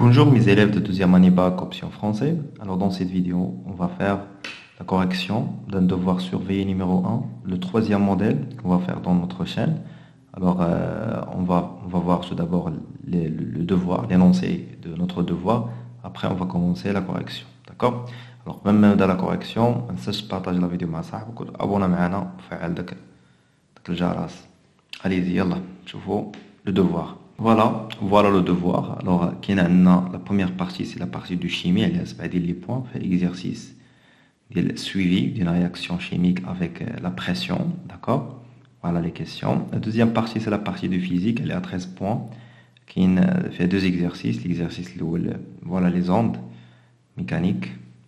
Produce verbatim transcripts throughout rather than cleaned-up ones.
Bonjour mes élèves de deuxième année bac option français. Alors dans cette vidéo, on va faire la correction d'un devoir surveillé numéro un, le troisième modèle qu'on va faire dans notre chaîne. Alors euh, on, va, on va voir tout d'abord le, le devoir, l'énoncé de notre devoir. Après on va commencer la correction. D'accord? Alors même dans la correction, ما تنساش partager la vidéo مع صاحبك وتابونا معنا وفعل داك داك الجرس. Allez-y, يلا شوفوا le devoir. Voilà, voilà le devoir. Alors, la première partie, c'est la partie de chimie. Elle est les points, fait l'exercice suivi d'une réaction chimique avec la pression. D'accord? Voilà les questions. La deuxième partie, c'est la partie de physique. Elle est à treize points. Qui fait deux exercices. L'exercice, voilà les ondes mécaniques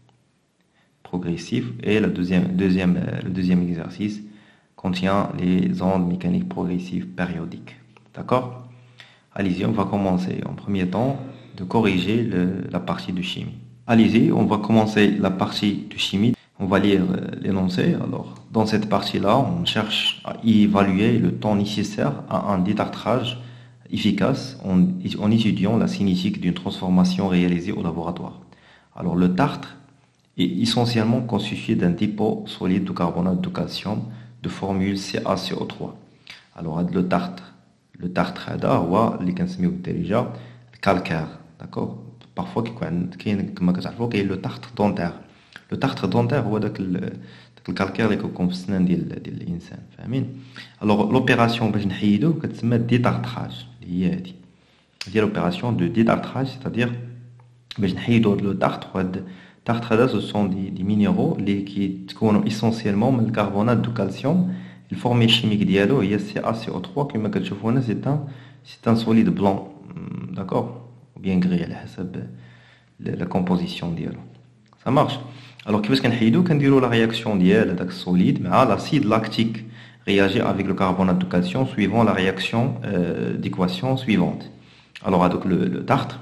progressives. Et le deuxième, deuxième, le deuxième exercice contient les ondes mécaniques progressives périodiques. D'accord? Allez-y, on va commencer en premier temps de corriger le, la partie de chimie. Allez-y, on va commencer la partie de chimie. On va lire l'énoncé. Alors, dans cette partie-là, on cherche à évaluer le temps nécessaire à un détartrage efficace en, en étudiant la cinétique d'une transformation réalisée au laboratoire. Alors, le tartre est essentiellement constitué d'un dépôt solide de carbonate de calcium de formule C a C O trois. Alors, le tartre. Le tartre هذا هو اللي كنسميوه بالدارجه الكالكير. داكور بارفوا كيكون كاين كما كتعرفوا كاين لو تارتر دونتير. لو تارتر دونتير هو داك داك الكالكير اللي كيكون في السنان ديال ديال الانسان فاهمين. الوغ لوبيراسيون باش نحيدوه كتسمى ديتارتراج اللي هي هذه ديال لوبيراسيون دو ديتارتراج سيتادير باش نحيدو لو تارتر. وهاد التارتر هذا سو سون دي دي مينيرو اللي كيتكونوا اسونسيالمون من الكربونات دو كالسيوم. الفورميل شيميك ديالو هي سي ا سي او ثلاثة كما كتشوفوا هنا. سي ان سي ان سوليد بلون داكور بيان غري على حسب لا كومبوزيسيون ديالو سا مارش. الوغ كيفاش كنحيدو كنديروا لا رياكسيون ديال هذاك السوليد مع لاسيد لاكتيك réagit avec le carbonate de calcium suivant la réaction euh, d'équation suivante. Alors avec le, le tartre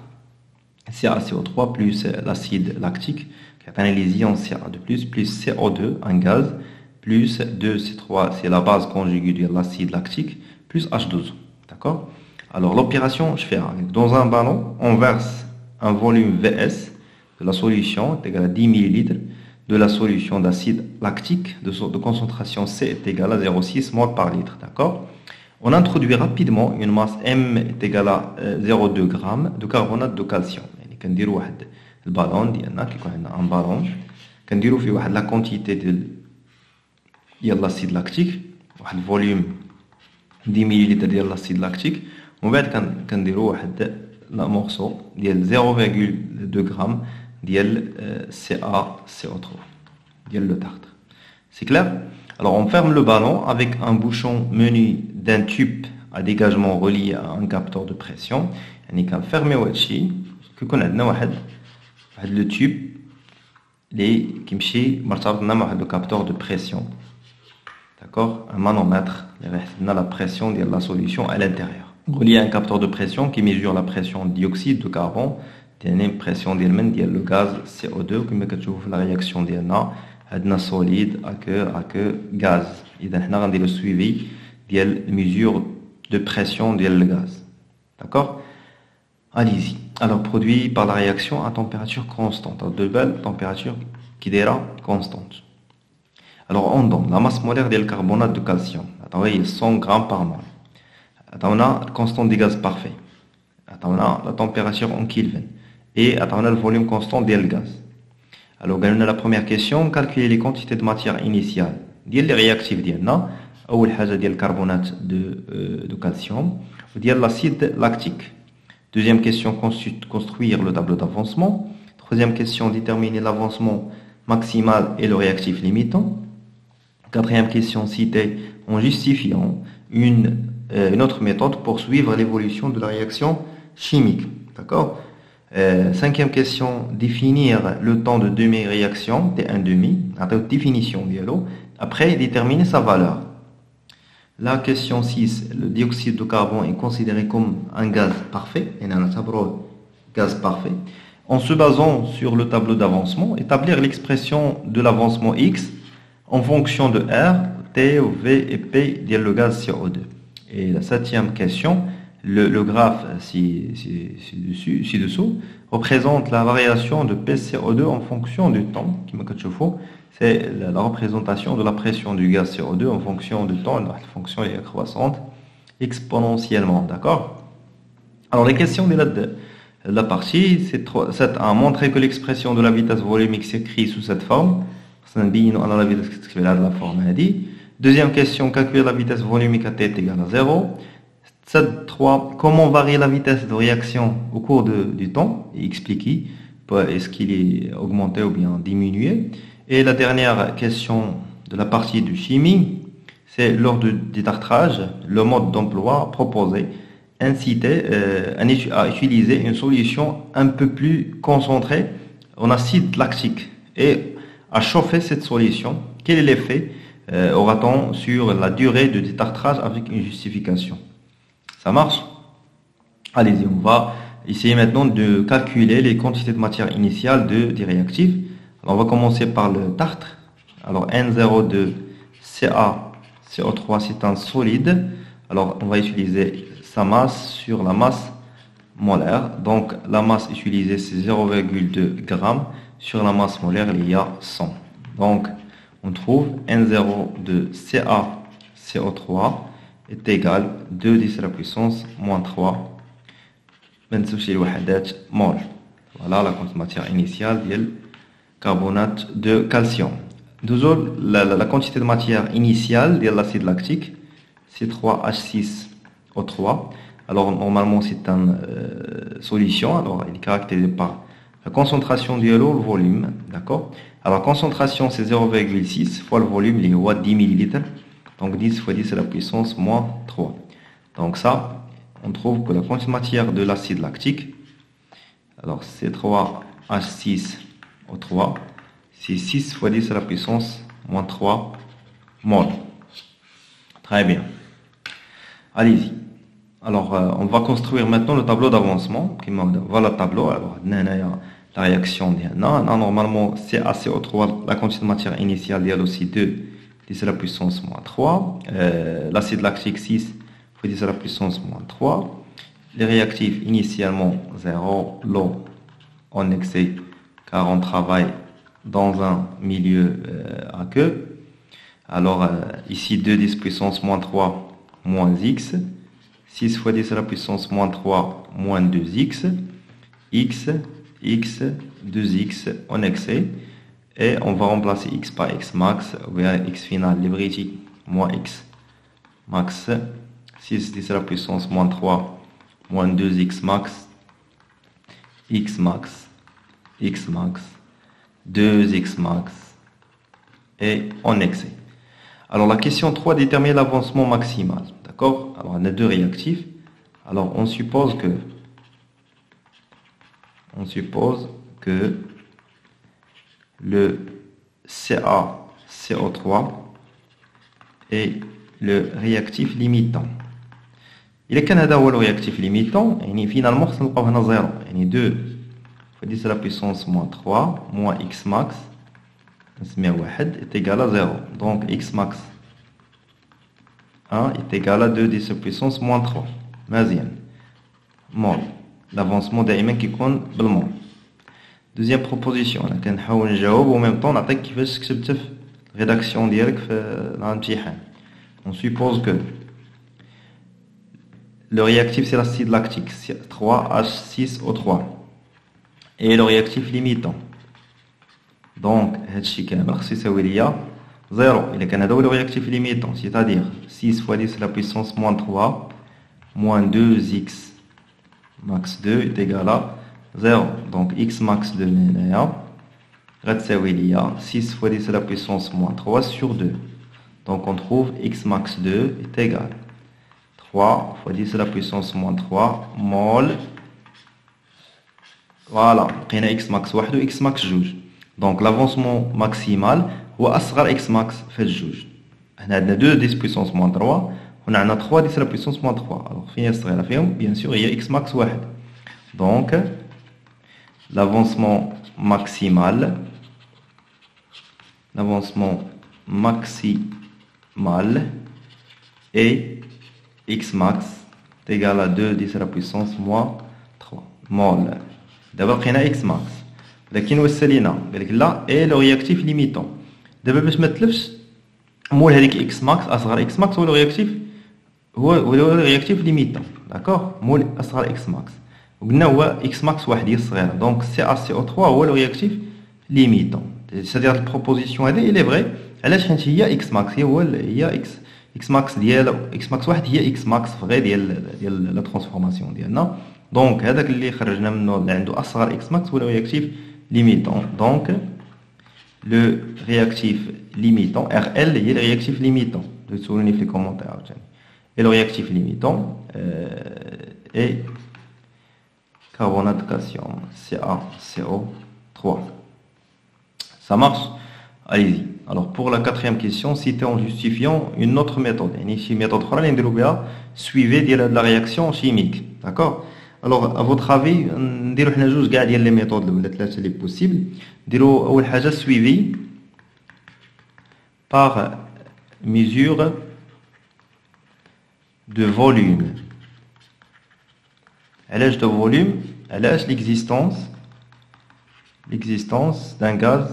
C a C O trois plus l'acide lactique qui est analysé en C a deux plus plus C O deux un gaz plus deux C trois, c'est la base conjuguée de l'acide lactique, plus H douze. D'accord? Alors l'opération, je fais avec. Dans un ballon, on verse un volume V S de la solution est égal à dix millilitres de la solution d'acide lactique de, de concentration C est égal à zéro virgule six mol par litre. D'accord? On introduit rapidement une masse M est égale à zéro virgule deux grammes de carbonate de calcium. يعني كنديروا واحد البالون ديالنا كيكون عندنا un ballon كنديروا فيه واحد la quantité de ديال لاسيد لاكتيك واحد الفوليوم dix مليلتر ديال لاسيد لاكتيك ومن بعد كنديروا واحد لا مورسو ديال zéro virgule deux غرام ديال C a C O trois ديال لو tartre. C'est clair? Alors on ferme le ballon avec un bouchon muni d'un tube à dégagement relié à un capteur de pression. يعني كنفيرميو هادشي كيكون عندنا واحد واحد لو تيوب اللي كيمشي مرتبط لنا مع واحد لو كابتور دو بريسيون. D'accord? Un manomètre, on a la pression de la solution à l'intérieur. Relié à un capteur de pression qui mesure la pression de dioxyde de carbone, une pression de le gaz C O deux, comme vous voyez la réaction de la solide avec gaz. Et donc, on a le suivi de la mesure de pression du gaz. D'accord? Allez-y. Alors, produit par la réaction à température constante, à de belles températures qui est constante. Alors, on donne la masse molaire du carbonate de calcium. Attendez, cent grammes par mol. On a la constante du gaz parfait. On a la température en Kelvin. Et on a le volume constant du gaz. Alors, on a la première question. Calculer les quantités de matière initiale. ديال les réactifs ديالنا. أول حاجة ديال carbonate de, euh, de calcium. وديال l'acide lactique. Deuxième question, construire le tableau d'avancement. Troisième question, déterminer l'avancement maximal et le réactif limitant. Quatrième question, citer en justifiant une, euh, une autre méthode pour suivre l'évolution de la réaction chimique. D'accord? euh, Cinquième question, définir le temps de demi-réaction, T un demi, après définition dialo. Après, déterminer sa valeur. La question six, le dioxyde de carbone est considéré comme un gaz parfait, et un gaz parfait. En se basant sur le tableau d'avancement, établir l'expression de l'avancement X en fonction de R, T, V et P de le gaz C O deux. Et la septième question, le, le graphe ci-dessous, ci-dessous représente la variation de P C O deux en fonction du temps. C'est la, la représentation de la pression du gaz C O deux en fonction du temps. La fonction est croissante exponentiellement. D'accord? Alors, les questions de la, de la partie, c'est à montrer que l'expression de la vitesse volumique s'écrit sous cette forme. La forme Deuxième question, calculer la vitesse volumique à t est égal à zéro. trois. Comment varie la vitesse de réaction au cours de, du temps et expliquer. Est-ce qu'il est augmenté ou bien diminué? Et la dernière question de la partie de chimie, c'est lors du détartrage, le mode d'emploi proposé inciter euh, à utiliser une solution un peu plus concentrée en acide lactique et à chauffer cette solution. Quel est l'effet euh, aura-t-on sur la durée de détartrage avec une justification? Ça marche? Allez-y, on va essayer maintenant de calculer les quantités de matière initiale de, des réactifs. Alors, on va commencer par le tartre. Alors, N zéro deux C A C O trois, c'est un solide. Alors, on va utiliser sa masse sur la masse molaire. Donc, la masse utilisée, c'est zéro virgule deux grammes. Sur la masse molaire, il y a cent. Donc, on trouve N zéro deux C A C O trois est égal à deux dix à la puissance moins trois mol. Voilà la quantité de matière initiale du carbonate de calcium. Toujours, la, la, la quantité de matière initiale de l'acide lactique, c'est trois H six O trois. Alors, normalement, c'est une euh, solution. Alors, il est caractérisé par la concentration du l'eau, le volume. D'accord? Alors, la concentration, c'est zéro virgule six fois le volume, il est dix millilitres. Donc, dix fois dix à la puissance moins trois. Donc, ça, on trouve que la quantité de matière de l'acide lactique, alors c'est trois H six O trois, c'est six fois dix à la puissance moins trois mol. Très bien. Allez-y. Alors, euh, on va construire maintenant le tableau d'avancement. Voilà le tableau. Alors, la réaction, normalement, C A C O trois, la quantité de matière initiale, il y a aussi deux dix à la puissance moins trois. Euh, L'acide lactique, six fois dix à la puissance moins trois. Les réactifs, initialement, zéro. L'eau en excès, car on travaille dans un milieu euh, aqueux. Alors, euh, ici, deux dix puissance moins trois moins x. six fois dix à la puissance moins trois moins deux x. x, x, deux x en excès. Et on va remplacer x par x max, ou bien x final, librétique, moins x max, six dix à la puissance moins trois, moins deux x max, x max, x max, deux x max, et en excès. Alors la question trois détermine l'avancement maximal, d'accord? Alors on a deux réactifs, alors on suppose que, on suppose que le C A C O trois est le réactif limitant. Il est Canada ou le réactif limitant, et finalement, ça nous parvient à zéro. Et deux fois dix à la puissance moins trois, moins x max, est égal à zéro. Donc, x max un est égal à deux dix à la puissance moins trois. Mazien. Mol. L'avancement d'Aimen qui compte le mol. Deuxième proposition, on a en même temps, on a la rédaction directe on suppose que le réactif c'est l'acide lactique, trois H six O trois, et le réactif limitant. Donc, c'est zéro. Il est Canada ou le réactif limitant, c'est-à-dire six fois dix à la puissance moins trois, moins deux x max deux est égal à zéro. Donc, x max deux est six fois dix à la puissance moins trois sur deux. Donc, on trouve x max deux est égal à trois fois dix à la puissance moins trois mol. Voilà, on a x max un et x max deux. Donc, l'avancement maximal est asgar x max fait deux. On a deux dix puissance moins trois. On a trois dix à la puissance moins trois. Alors, bien sûr, il y a x max un. Donc, l'avancement maximal, l'avancement maximal est x max est égal à deux dix à la puissance moins trois mol. D'abord, on a X max. لكن وصلنا قال لك لا اي لو رياكتيف ليميتون. دابا باش ما تلفش مول هذيك اكس ماكس اصغر اكس ماكس هو لو رياكتيف هو هو لو رياكتيف ليميتون داكور مول اصغر اكس ماكس وقلنا هو اكس ماكس واحد هي الصغيره دونك سي ا سي او ثلاثة هو لو رياكتيف ليميتون. سادير البروبوزيسيون هذه الي فري علاش حيت هي اكس ماكس هي هو هي اكس اكس ماكس ديال اكس ماكس واحد هي اكس ماكس فغي ديال ديال لا ترانسفورماسيون ديالنا. دونك هذاك اللي خرجنا منه اللي عنده اصغر اكس ماكس هو لو رياكتيف limitant. Donc, le réactif limitant, R L, est le réactif limitant. Je vais souligner les commentaires. Et le réactif limitant euh, est carbonate de calcium, C a C O trois. Ça marche? Allez-y. Alors, pour la quatrième question, citez en justifiant une autre méthode. Une méthode suivez de la réaction chimique. D'accord? Alors, à votre avis, نديرو حنا جوج كاع ديال لي ميثود ولا ثلاثه اللي بوسيبل. نديرو اول حاجه suivi par mesure de volume. علاش de volume علاش l'existence l'existence d'un gaz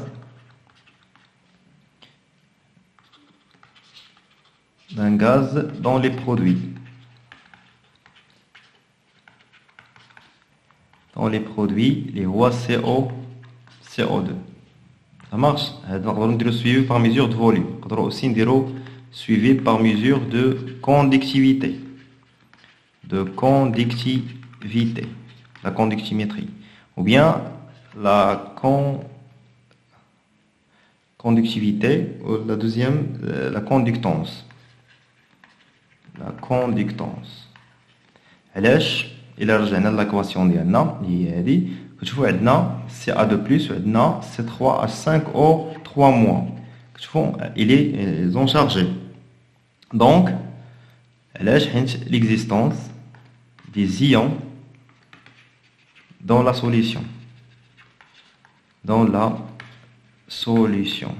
d'un gaz dans les produits dans les produits, les voies C O, C O deux. Ça marche? On va suivi par mesure de volume. On va aussi suivi par mesure de conductivité. De conductivité. La conductimétrie. Ou bien la con... conductivité, ou la deuxième, la conductance. La conductance. علاش إلا رجعنا للاكواسيون ديالنا اللي هي هادي كتشوفوا عندنا سي ا deux plus وعندنا سي trois H cinq O trois moins كتشوفوا il est ils ont chargé. Donc علاش حيت l'existence des ions dans la solution dans la solution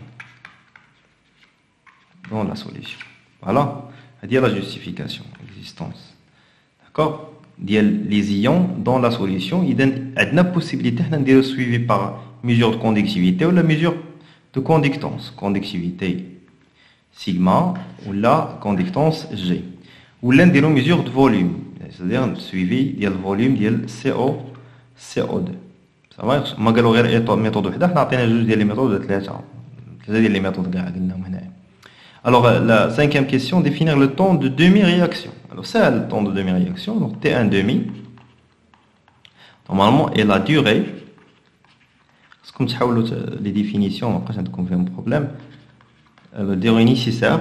dans la solution. Voilà, هذه هي la justification existence. D'accord? Les ions dans la solution, il y a une possibilité de suivi par mesure de conductivité ou la mesure de conductance. Conductivité sigma ou la conductance G. Ou l'un des mesures de volume, c'est-à-dire le suivi du volume de C O, C O deux. Ça va? Je ne vais pas vous méthode وحده, حنا عطينا جوج ديال لي ميثود ولا ثلاثه. ثلاثه ديال لي ميثود كاع قلناهم هنايا. Alors la cinquième question, définir le temps de demi-réaction. Alors ça, le temps de demi-réaction, donc T un demi, normalement, et la durée, parce que comme tu as les définitions, après j'ai un problème, la durée nécessaire,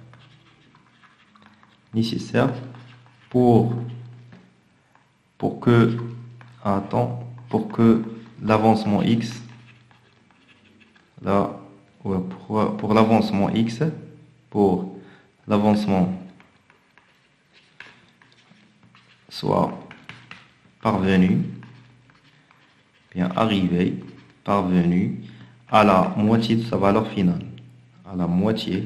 nécessaire pour, pour que, attends, pour que l'avancement X, là, pour, pour l'avancement X, pour l'avancement soit parvenu, bien arrivé, parvenu à la moitié de sa valeur finale, à la moitié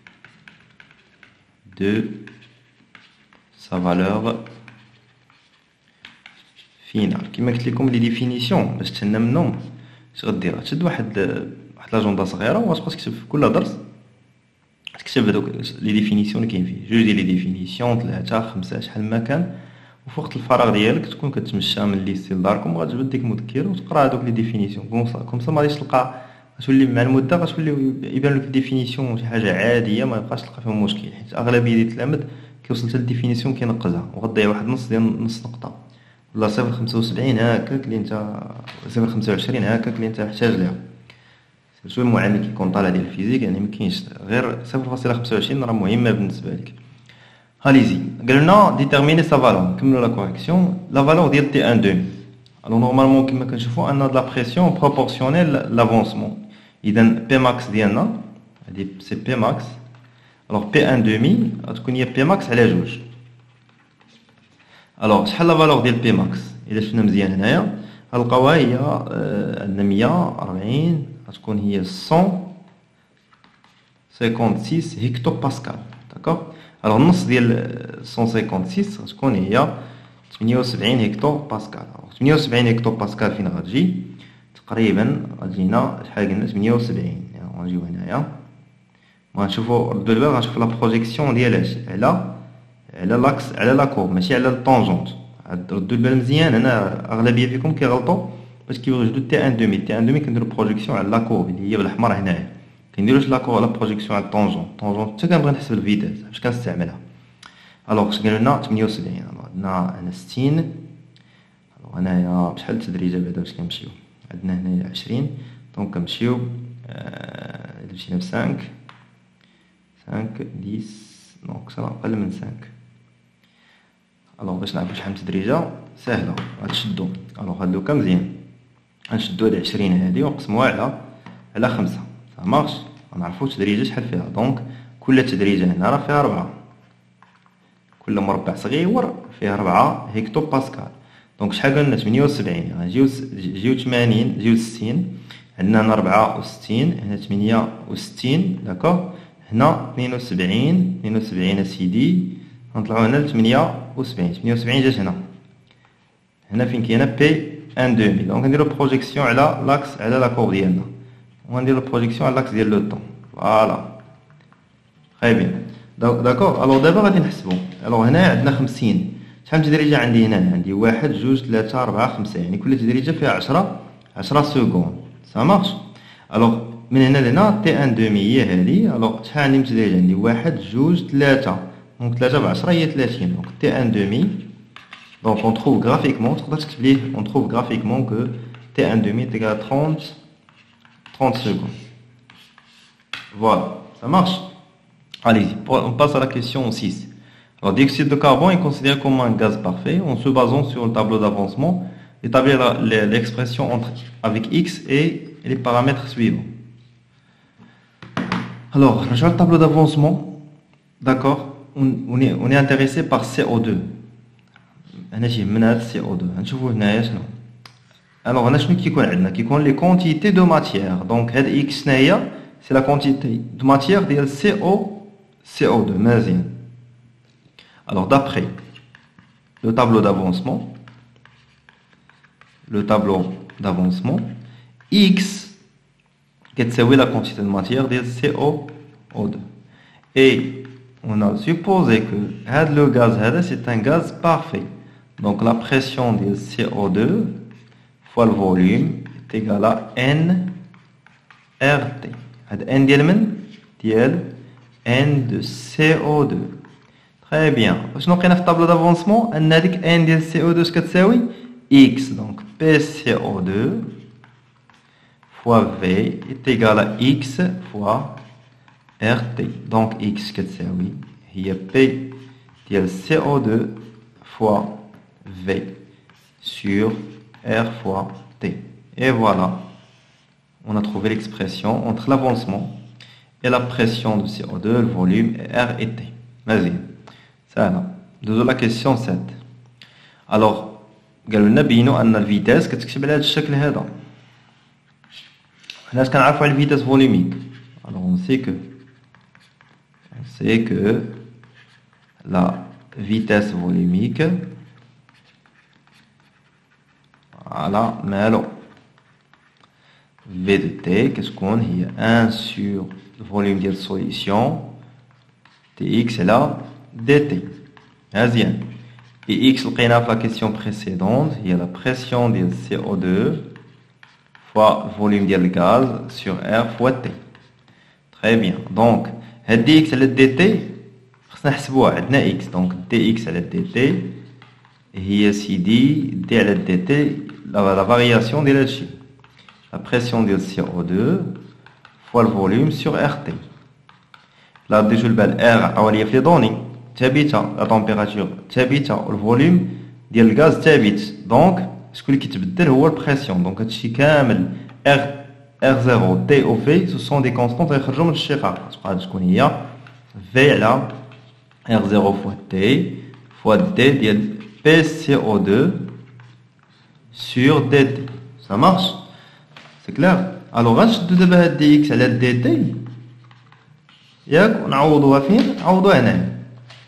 de sa valeur finale. كما قلت لكم لي ديفينيسيون باش تهنا منهم اش غدير تشد واحد واحد لاجوندا صغيره وغتبقى تكتب في كل درس تكتب هذوك لي ديفينيسيون اللي كاين فيه جوج ديال لي ديفينيسيون ثلاثه خمسه شحال ما كان وفي وقت الفراغ ديالك تكون كتمشى من الليست لداركم وغتجبد ديك المذكره وتقرا هذوك لي ديفينيسيون كومسا كومسا ما غاديش تلقى غتولي مع المده غتولي يبان لك الديفينيسيون شي حاجه عاديه ما يبقاش تلقى فيهم مشكل حيت اغلبيه التلاميذ كيوصل حتى للديفينيسيون كينقزها وغتضيع واحد نص ديال نص نقطه ولا صفر خمسة وسبعين هكاك اللي انت صفر خمسة وعشرين هكاك اللي انت محتاج ليها شويه المعامل كيكون طالع ديال الفيزيك يعني ما كاينش غير صفر فاصلة خمسة وعشرين راه مهمه بالنسبه لك. Allez-y. قلنا déterminer sa valeur. نكملوا la correction. La valeur ديال T un demi. Alors normalement كما كنشوفوا ان de la pression proportionnelle l'avancement. اذا P max ديالنا هذه سي P max. Alors P un demi غتكون هي P max على جوج. Alors شحال la valeur ديال P max؟ اذا شفنا مزيان هنايا غنلقاوها هي عندنا مية وأربعين غتكون هي cent cinquante-six هيكتو باسكال. D'accord? الوغ النص ديال مية وخمسة وستين شكون هي؟ ثمانية وسبعين هكتو باسكال. ثمانية وسبعين هكتو باسكال فين غتجي؟ تقريبا غتجينا شحال قلنا ثمانية وسبعين. غنجيو هنايا غنشوفو ردوا البال، غنشوفو لا بروجيكسيون ديالاش على على لاكس على لا كورب ماشي على الطونجونت. ردوا البال مزيان، هنا اغلبيه فيكم كيغلطوا باش كيبغيو يجبدوا تي ان دومي. تي ان دومي كنديرو بروجيكسيون على لا كورب اللي هي بالاحمر هنايا، كنديروش لا كورب على بروجيكسيون على الطونجونت. الطونجونت حتى كنبغي نحسب الفيتاس باش كنستعملها. الوغ اش قالوا لنا؟ ثمانية وسبعين. عندنا هنا ستين. الوغ هنايا بشحال التدريجه بعدا باش كنمشيو؟ عندنا هنايا عشرين، دونك كنمشيو الا مشينا ب خمسة خمسة عشرة دونك صرا اقل من خمسة. الوغ باش نعرفو شحال من تدريجه ساهله غتشدو. الوغ هاد لوكا مزيان، غنشدو هاد عشرين هادي ونقسموها على على خمسة. صا مارش. غنعرفو التدريجه شحال فيها. دونك كل تدريجه هنا راه فيها ربعة، كل مربع صغير فيه ربعة هيكتو باسكال. دونك شحال قلنا؟ ثمانية وسبعين. غنجيو جيو ثمانين، جيو ستين. عندنا هنا ربعة وستين، هنا ثمانية وستين. داكوغ. هنا اثنين وسبعين، اثنين وسبعين اسيدي. غنطلعو هنا ل ثمانية وسبعين. ثمانية وسبعين جات هنا هنا فين كاينه بي ان دومي. دونك نديرو بروجيكسيون على لاكس على لا كورب ديالنا، وغنديرو بروجيكسيون على لاكس ديال لو طون. فوالا تري بيان. داكوغ. الوغ دابا غادي نحسبو. الوغ هنا عندنا خمسين. شحال من تدريجه عندي هنا؟ عندي واحد جوج ثلاثة أربعة خمسة، يعني كل تدريجه فيها عشرة عشرة سكوند. سا مارش. الوغ من هنا لهنا تي ان دومي هي هادي. الوغ شحال عندي من تدريجه؟ عندي واحد جوج ثلاثة، دونك ثلاثة بعشرة هي ثلاثين. دونك تي ان دومي. دونك اون تروف غرافيكمون، تقدر تكتب ليه اون تروف غرافيكمون كو تي ان دومي تيكال ثلاثين ثلاثين سكوند. فوالا سا مارش. Allez-y, on passe à la question six. Alors, dioxyde de carbone est considéré comme un gaz parfait en se basant sur le tableau d'avancement. Établir l'expression entre avec X et les paramètres suivants. Alors, je le tableau d'avancement. D'accord, on, on, est, on est intéressé par C O deux. On a dit C O deux. Alors, on a dit les quantités de matière. Donc, X c'est la quantité de matière de C O deux. C O deux, مزيان. Alors d'après le tableau d'avancement, le tableau d'avancement, X c'est la quantité de matière de C O deux. Et on a supposé que le gaz c'est un gaz parfait. Donc la pression de C O deux fois le volume est égal à N R T. N ديال ديال N de C O deux. Très bien. شنو لقينا في الطابلو دافونسمون؟ ان هذيك N ديال C O deux اش كتساوي؟ X. Donc P C O deux fois V est égal à X fois R T. Donc X كتساوي هي P ديال C O deux fois V sur R fois T. Et voilà, on a trouvé l'expression entre l'avancement et la pression de C O deux, le volume R et T. Vas-y. Ça là. Deux la question sept. Alors, قالوا لنا بينوا ان الفيتاس كتكتب على هذا الشكل هذا. حنا اش كنعرفوا على الفيتاس فوليميك؟ Alors on sait que on sait que la vitesse volumique voilà مالو V de T كتكون هي un sur le volume de la solution Tx est là dt. مزيان. Et X لقينا في la question précédente il y a la pression de C O deux fois le volume de gaz sur R fois T. Très bien. Donc هاد dx على dt خصنا نحسبوها. عندنا X donc dx على dt هي سيدي d على dt la variation ديال هادشي. La pression de C O deux fois le volume sur R T. Là, déjà le bal R a lié les données. ثابته la température ثابته le volume ديال الغاز ثابت. Donc شكون اللي كيتبدل هو البريسيون. دونك هادشي كامل R R zéro T و V ce sont des constantes غيخرجوا من الشقاق. تبقى شكون هي V على R zéro fois T fois D ديال P C O deux sur dt. Ça marche? C'est clair? Alors غنشدو دابا هاد dx على dt ياك ونعوضوها فين؟ نعوضوها هنايا.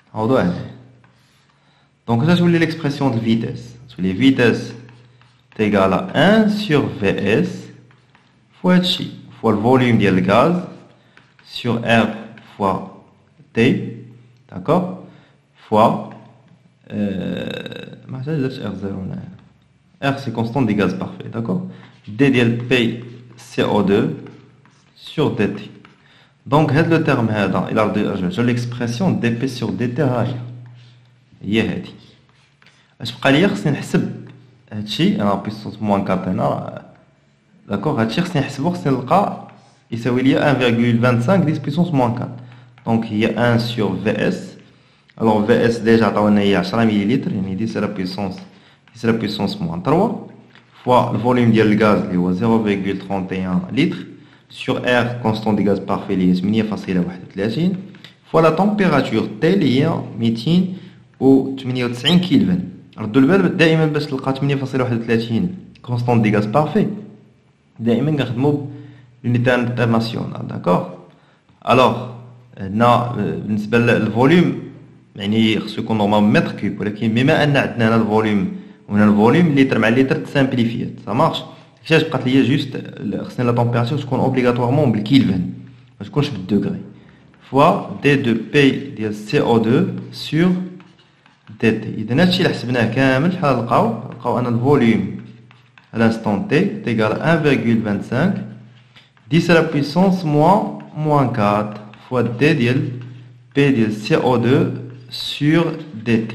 Donc ça, je voulais l'expression de vitesse. La vitesse est égale à un sur Vs fois T, fois le volume du gaz sur R fois T, d'accord, fois euh, R zéro. R c'est constante des gaz parfait, d'accord. D de P C O deux sur dt. Donc le terme il a l'expression dp sur dt هي هذه. اش بقى لي خصني نحسب هادشي انا بيسونس موان أربعة هنا داكوغ. هادشي خصني نحسبو خصني نلقى يساوي لي واحد فاصلة خمسة ديس بيسونس موان أربعة. دونك هي واحد sur Vs. alors Vs ديجا عطاونا هي عشرة مليلتر يعني ديس على بيسونس ديس على بيسونس موان ثلاثة فوا الفوليوم ديال الغاز اللي هو صفر فاصلة واحد وثلاثين لتر sur R constant des gaz parfait اللي هي ثمانية فاصلة واحد وثلاثين فوا لا تمبيراتور T اللي هي مئتين وثمانية وتسعين كيلفن. ردوا البال دائما باش تلقى ثمانية فاصلة واحد وثلاثين كونستانت دي غاز بارفي دائما كنخدموا لونيتي انترناسيونال داكوغ. الوغ هنا بالنسبه للفوليوم يعني خصو يكون نورمالمون متر كوب، ولكن بما ان عندنا هنا الفوليوم وهنا الفوليوم لتر مع لتر تسامبليفيات سا مارش. كيفاش بقات ليا جوست خصني لا تمبيراتور تكون اوبليغاتوارمون بالكيلفن ما تكونش بالدوغري فوا دي دو بي ديال سي او deux سور dt. إذا هادشي اللي حسبناه كامل شحال لقاو؟ لقاو أن الفوليوم à l'instant t est égal à un virgule vingt-cinq dix à la puissance moins moins quatre fois d ديال p ديال C O deux sur dt.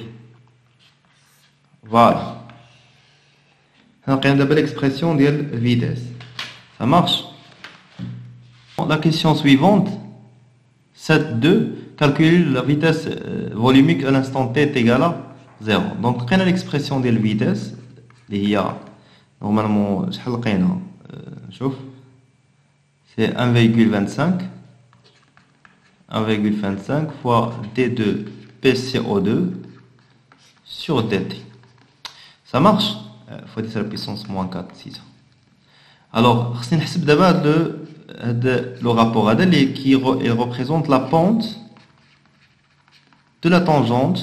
Voilà. نلقينا دابا l'expression ديال vitesse. Ça marche. La question suivante sept deux. Calculer la vitesse volumique à l'instant t est égal à zéro. Donc, on a l'expression de la vitesse. Il y a normalement, c'est un virgule vingt-cinq. un virgule vingt-cinq fois d deux P C O deux sur dt. Ça marche? Il faut dire la puissance moins quatre, six. Alors, on va d'abord le, le rapport qui représente la pente de la tangente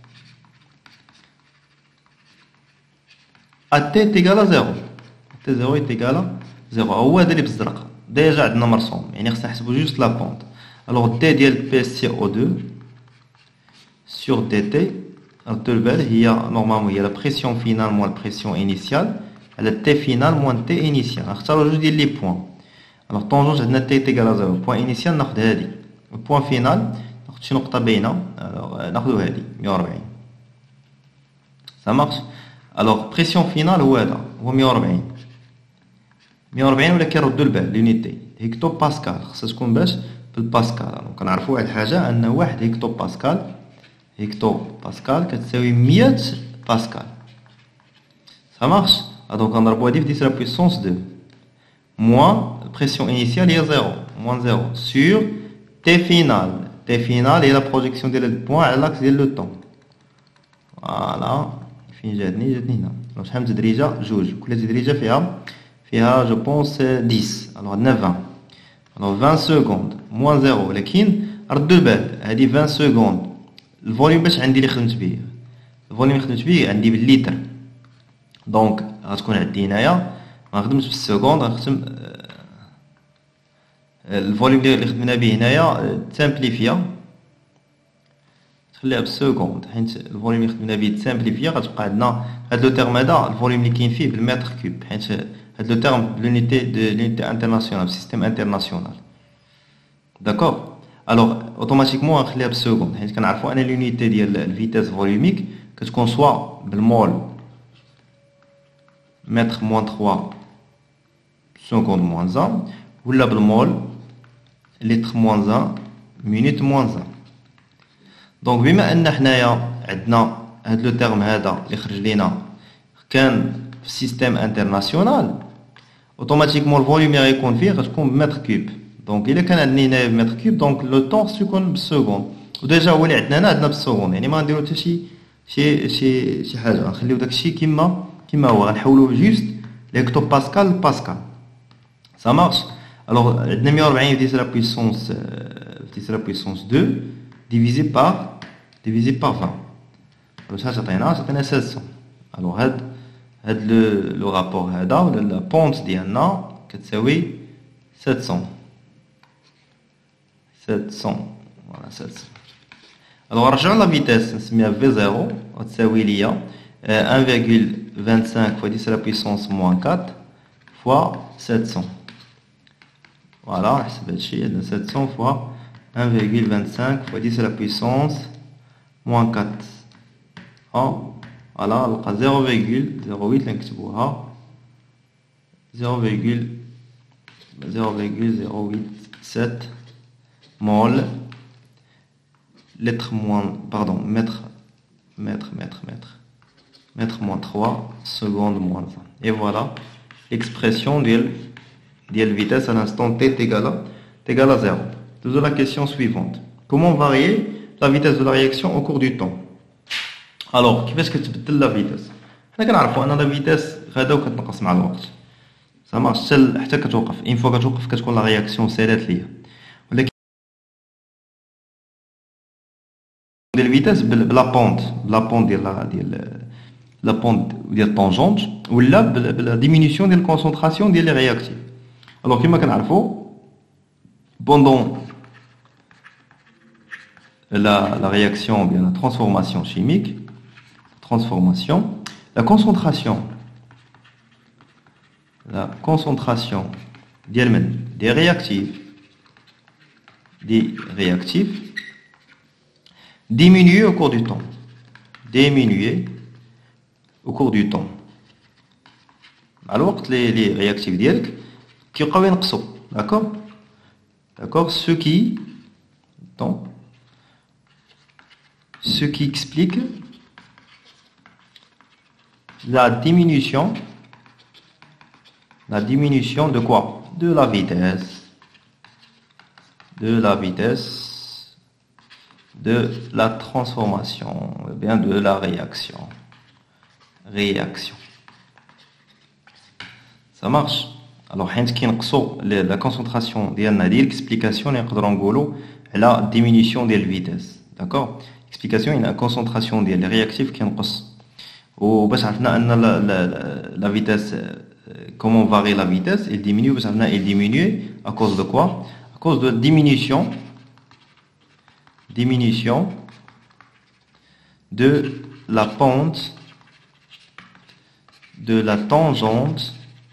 à t est égal à zéro. t zéro est égal à zéro. هو هذا اللي بالزرق ديجا عندنا مرسوم يعني خصنا نحسبو جوست لا بونت. alors d ديال P C O deux sur dt ردوا البال هي نورمالمون هي لا بريسيون فينال موان البريسيون انيسيال على t فينال موان t انيسيال. نختارو جوج ديال لي بوين. alors طونجونت عندنا t est égal à zéro. بوين انيسيال ناخذ هذه البوين فينال شي نقطة باينة ناخذو هادي مية وربعين. ça marche. alors pression finale هو هذا هو مية وربعين مية وربعين ولكن ردوا البال لونيتي هيكتو باسكال خصها تكون باش بالباسكال. دونك كنعرفوا واحد الحاجة أن واحد هيكتو باسكال هيكتو باسكال كتساوي مية باسكال. ça marche. دونك كنضربو هادي في ديس لا بويسونس deux موان البريسيون انيسيال هي زيرو موان زيرو sur t final. T final est la projection de le point à l'axe de le temps. Voilà. فين جاتني جاتني هنا. شحال من تدريجة؟ جوج. كل تدريجة فيها فيها جو بونس dix. alors عندنا vingt. alors vingt secondes moins zéro. ولكن ردوا البال هادي vingt secondes الفوليوم باش عندي اللي خدمت به الفوليوم اللي خدمت به عندي بالليتر. دونك غتكون عندي هنايا ما نخدمش بالسكوند غنخدم الفوليوم اللي خدمنا به هنايا تسامبليفيا تخليها بالسكوند حيت الفوليوم اللي خدمنا به تسامبليفيا غتبقى عندنا هاد لو تيرم هذا الفوليوم اللي كاين فيه بالمتر كوب حيت هاد لو تيرم بلونيتي دو لونيتي انترناسيونال سيستيم انترناسيونال داكوغ. الوغ اوتوماتيكمون غنخليها بالسكوند حيت كنعرفوا ان لونيتي ديال الفيتاس فوليوميك كتكون سوا بالمول متر موان ثلاثة سكوند موان واحد ولا بالمول لتر موان واحد مينوت موان واحد. دونك بما ان حنايا عندنا هاد لو تيرم هذا اللي خرج لينا كان في سيستيم انترناسيونال اوتوماتيكمون الفوليوم اللي غيكون فيه غتكون بمتر كوب. دونك الا كان عندنا هنا بمتر كوب دونك لو طون خصو يكون بالسكوند وديجا هو اللي عندنا هنا عندنا بالسكوند يعني ما نديرو حتى شي شي شي شي حاجه غنخليو داكشي كيما كيما هو غنحولوه جوست لهكتو باسكال باسكال. ça marche. alors عندنا مية وربعين في ديس لا بويسونس في ديس لا بويسونس deux divisé par divisé par vingt. Alors ça, c'est sept cents. Alors, هاد هاد le, le rapport هذا ولا la pente ديالنا كتساوي sept cents. sept cents. Voilà, sept cents. Alors, رجع la vitesse نسميها في zéro وتساوي ليا un virgule vingt-cinq fois dix à la puissance moins quatre fois sept cents. Voilà, c'est sept cents fois un virgule vingt-cinq fois dix à la puissance moins quatre. Oh, voilà, zéro virgule zéro huit zéro virgule zéro huit sept mol lettre moins, pardon, mètre, mètre, mètre, mètre, mètre moins trois, seconde moins un. Et voilà l'expression de la vitesse à l'instant t est égal à, est égal à zéro. Toujours la question suivante. Comment varier la vitesse de la réaction au cours du temps? Alors, كيفاش كتبدل la vitesse؟ حنا كنعرفوا ان la vitesse غادا وكتنقص مع الوقت. ça marche حتى كتوقف. une fois كتوقف كتكون la réaction سالات ليا. ولكن ديال الفيتاس بلا بونت بلا بونت ديال ديال لا بونت ديال الطونجونت ولا بلا ديمينيسيون ديال الكونسونطراسيون ديال لي رياكتيف. alors كما كنعرفوا pendant la, la réaction ou bien la transformation chimique, transformation, la concentration, la concentration des réactifs, des réactifs diminue au cours du temps, diminuer au cours du temps. Alors les, les réactifs ديالك كيبقاو ينقصوا, d'accord, d'accord, ce qui donc ce qui explique la diminution, la diminution de quoi? De la vitesse, de la vitesse de la transformation, ou bien de la réaction, réaction. Ça marche. Alors, la concentration ديالنا ديال l'explication نقدروا نقولوا على diminution de la vitesse, d'accord? Explication, il y a une concentration des réactifs qui est ou باش عرفنا ان la vitesse, comment varie la vitesse, il diminue, باش عرفنا il diminue à cause de quoi? À cause de diminution diminution de la pente de la tangente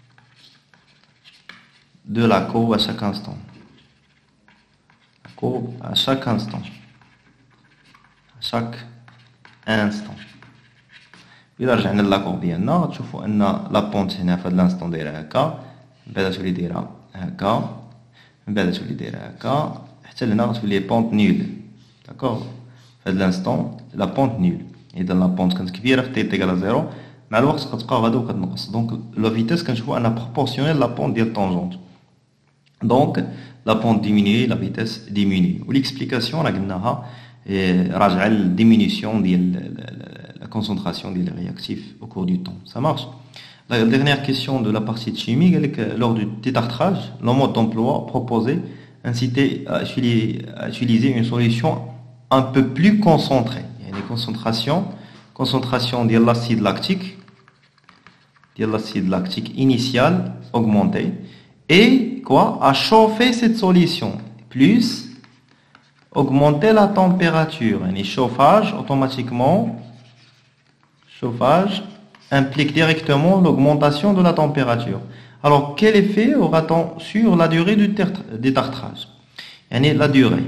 de la courbe à chaque instant. La courbe à chaque instant. chaque instant. إذا رجعنا للاكور ديالنا تشوفوا أن لا بونت هنا في هذا الانستون دايرة هكا, من بعد تولي دايرة هكا, من بعد تولي دايرة هكا, حتى لهنا غتولي بونت نيل, داكوغ. في هذا الانستون لا بونت نيل. إذا لا بونت كانت كبيرة في تي تيكال زيرو, مع الوقت كتبقى غادا وكتنقص. دونك لا فيتاس كنشوفوا أنها بروبورسيونيل لا بونت ديال الطونجونت. دونك لا بونت ديميني, لا فيتاس ديميني. وليكسبليكاسيون راه قلناها راجع la diminution de la concentration des réactifs au cours du temps. Ça marche. La dernière question de la partie chimique, lors du détartrage, le mode d'emploi proposé incitait à utiliser une solution un peu plus concentrée. Il y a une concentration, concentration de l'acide lactique, de l'acide lactique initial augmentée, et quoi, à chauffer cette solution plus augmenter la température. Un chauffage, automatiquement, chauffage implique directement l'augmentation de la température. Alors, quel effet aura-t-on sur la durée du détartrage? La durée.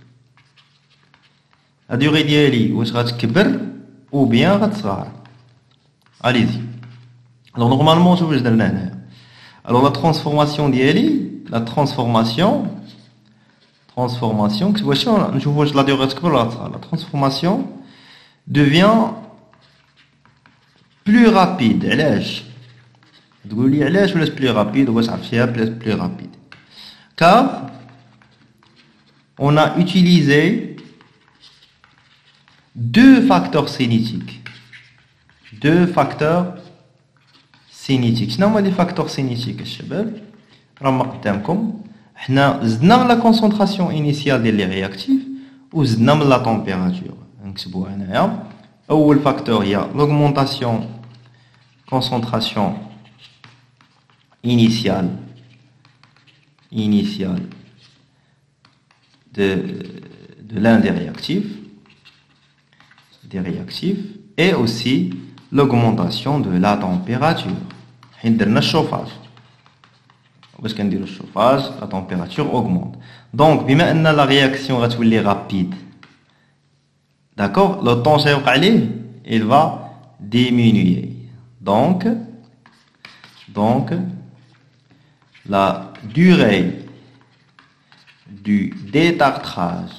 La durée d'Yali, ou ou bien allez-y. Alors, normalement, je vous alors la transformation d'Yali, la transformation, transformation, la transformation devient plus rapide. Plus rapide, plus rapide. Car on a utilisé deux facteurs cinétiques. Deux facteurs cinétiques. شنو هما les facteurs cinétiques الشباب؟ راهم قدامكم. حنا زدنا la concentration initiale des réactifs ou زدنا la température. نكتبوا هنايا اول فاكتور هي l'augmentation concentration initiale initiale de de l'un des réactifs des réactifs et aussi l'augmentation de la température. حين درنا الشوفاج باش كنديروا الشوفاج la température augmente. Donc بما ان la réaction غتولي rapide, d'accord, le temps سيوقع عليه il va diminuer. Donc donc la durée du détartrage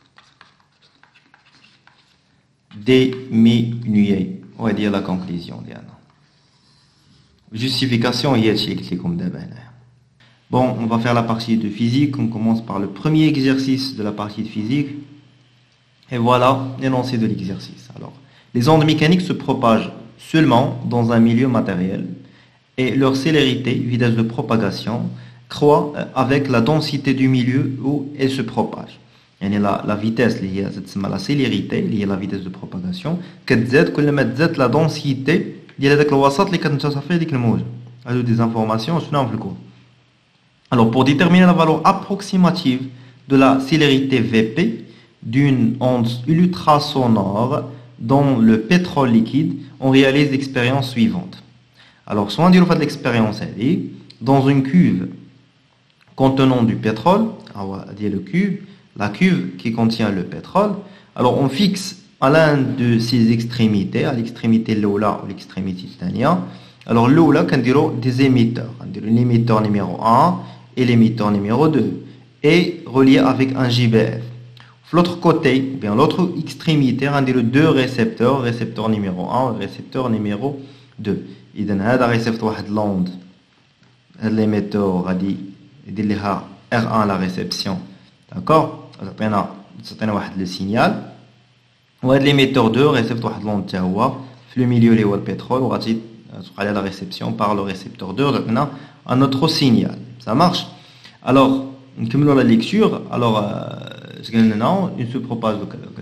diminuer. On va dire la conclusion ديالنا. Justification هي هادشي قلت لكم دابا هنايا. Bon, on va faire la partie de physique. On commence par le premier exercice de la partie de physique. Et voilà l'énoncé de l'exercice. Alors, les ondes mécaniques se propagent seulement dans un milieu matériel et leur célérité, vitesse de propagation, croît avec la densité du milieu où elles se propagent. يعني la, la vitesse اللي هي تسمى la célérité اللي هي la vitesse de propagation كتزاد كل ما تزاد la densité ديال هذاك الوسط اللي كتنتشر فيه ديك الموجة. هادو دي انفورماسيون شفناهم في الكور. Alors, pour déterminer la valeur approximative de la célérité V P d'une onde ultrasonore dans le pétrole liquide, on réalise l'expérience suivante. Alors, soit on dit l'expérience, dans une cuve contenant du pétrole, on va dire le cuve, la cuve qui contient le pétrole, alors on fixe à l'un de ses extrémités, à l'extrémité Lola ou l'extrémité Titania, alors Lola, on dit des émetteurs, on dit l'émetteur numéro un, et l'émetteur numéro deux est relié avec un J B F. De l'autre côté, bien l'autre extrémité, on a les deux récepteurs, récepteur numéro un et récepteur numéro deux. Il donne un récepteur de l'onde, l'émetteur a dit R un la réception, d'accord? On a le signal. On a l'émetteur deux, récepteur de l'onde, le milieu le pétrole, on a la réception par le récepteur deux, on a un autre signal. Ça marche. Alors, nous commençons la lecture. Alors, il se propage.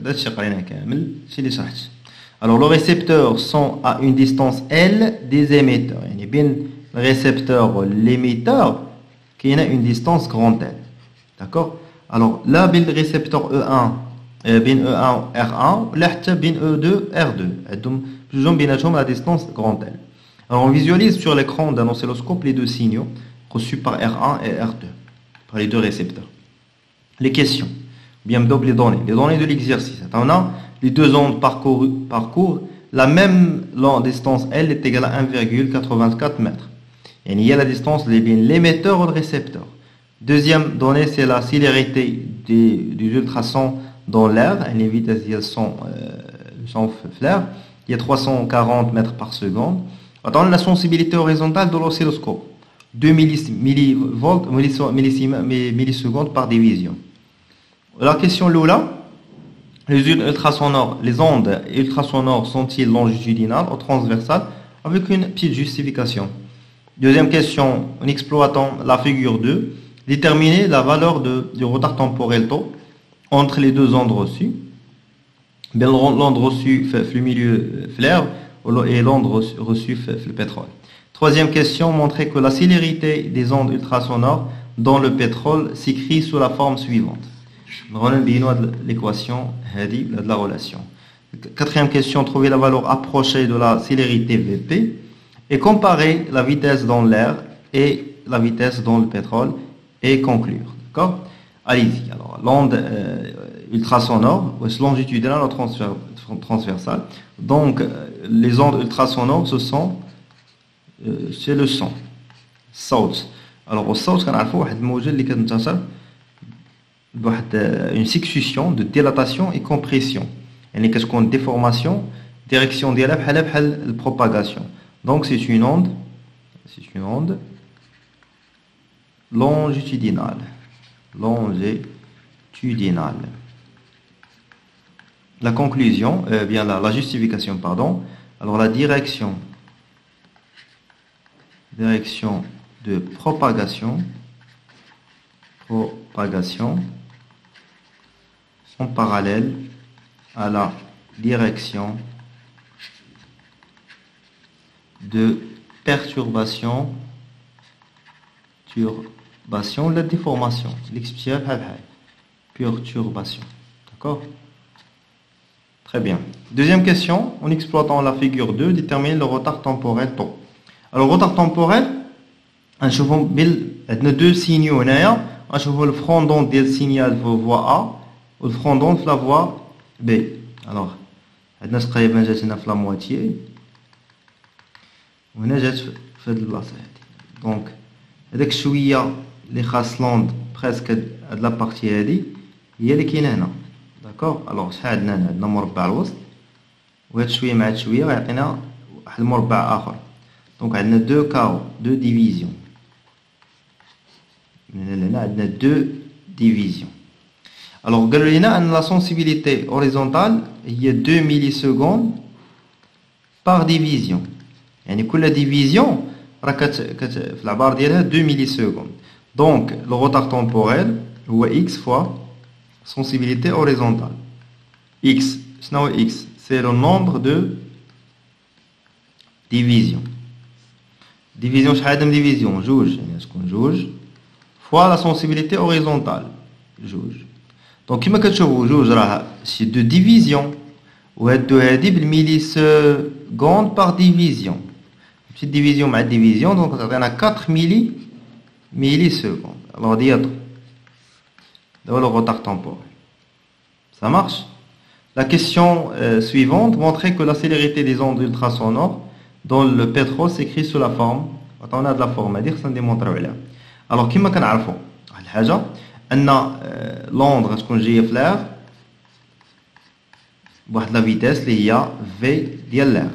Alors, les récepteurs sont à une distance L des émetteurs. Il y a bien le récepteur, l'émetteur, qui a une distance grande L. D'accord? Alors, là, bien le récepteur E un, bien E un R un, là, bien E deux R deux. Donc, nous avons bien la distance grande L. Alors, on visualise sur l'écran d'un oscilloscope les deux signaux reçus par R un et R deux, par les deux récepteurs. Les questions, bien donc les données, les données de l'exercice. On a les deux ondes parcourent, parcourent la même distance L est égale à un virgule quatre-vingt-quatre mètres. Et il y a la distance de l'émetteur ou le récepteur. Deuxième donnée, c'est la célérité des, des ultrasons dans l'air, les vitesses elles sont, euh, sont l'air, il y a trois cent quarante mètres par seconde. Attends, la sensibilité horizontale de l'oscilloscope. deux millivolts, millisecondes par division. La question Lola, les ultrasonores, les ondes ultrasonores sont-ils longitudinales ou transversales? Avec une petite justification. Deuxième question, en exploitant la figure deux, déterminer la valeur de, du retard temporel taux entre les deux ondes reçues. Bien, l'onde reçue fait le milieu flair et l'onde reçue fait le pétrole. Troisième question, montrer que la célérité des ondes ultrasonores dans le pétrole s'écrit sous la forme suivante. L'équation de la relation. Quatrième question, trouver la valeur approchée de la célérité V P et comparer la vitesse dans l'air et la vitesse dans le pétrole et conclure. D'accord? Allez-y. Alors, l'onde euh, ultrasonore, longitudinale ou transversale. Donc, les ondes ultrasonores, ce sont Euh, c'est le son. Saut. Alors au saut, on a une succession de dilatation et compression. Et qu'est-ce qu'on déformation, direction de la propagation. Donc c'est une onde, c'est une onde longitudinale, longitudinale. La conclusion, euh, bien la, la justification, pardon. Alors la direction. Direction de propagation, propagation en parallèle à la direction de perturbation, turbation, la déformation. L'explication, perturbation. D'accord? Très bien. Deuxième question, en exploitant la figure deux, déterminer le retard temporel taux. Alors, le retard temporel, on a deux signaux. On a le front d'onde du signal de la voie A ou le front d'onde de la voie B. Alors, on a تقريبا جاتنا في la moitié. وهنا جات في هذه البلاصه هذه. دونك هذاك شويه اللي خاص لوند بريسك هاد لا بارتي هادي هي اللي كاينه هنا. داكور. الوغ شحال عندنا هنا؟ عندنا مربع الوسط وهاد شويه مع هاد شويه غيعطينا واحد المربع اخر. دونك عندنا دو كاو دو ديفيزيون. من هنا لهنا عندنا دو ديفيزيون. الوغ قالوا لينا ان لا سونسيبيليتي اوريزونتال هي deux millisecondes par division. يعني كل ديفيزيون راه كت كت في العبار ديالها deux millisecondes. دونك لو روتار تمبوريل هو x fois sensibilité horizontale. x شنو هو x؟ c'est le nombre de division. division شحال عندنا ديفيزيون؟ جوج، يعني تكون جوج fois la sensibilité horizontale جوج. دونك كيما كتشوفوا جوج راه شي دو ديفيزيون وهاد دو هادي بالميلي سكوند بار ديفيزيون. ماشي ديفيزيون مع ديفيزيون دونك تعطينا quatre ميلي ميلي سكوند. الوغ ديالو دابا لو retard temporel. Ça marche? La question euh, suivante montrait que la célérité des ondes ultrasonores dans le pétrole s'écrit sous la forme. On a de la forme هادي خصنا نديمونطريو عليها. الوغ كيما كنعرفوا واحد الحاجه ان لوند غتكون جايه في لير بواحد لا فيتاس اللي هي في ديال لير،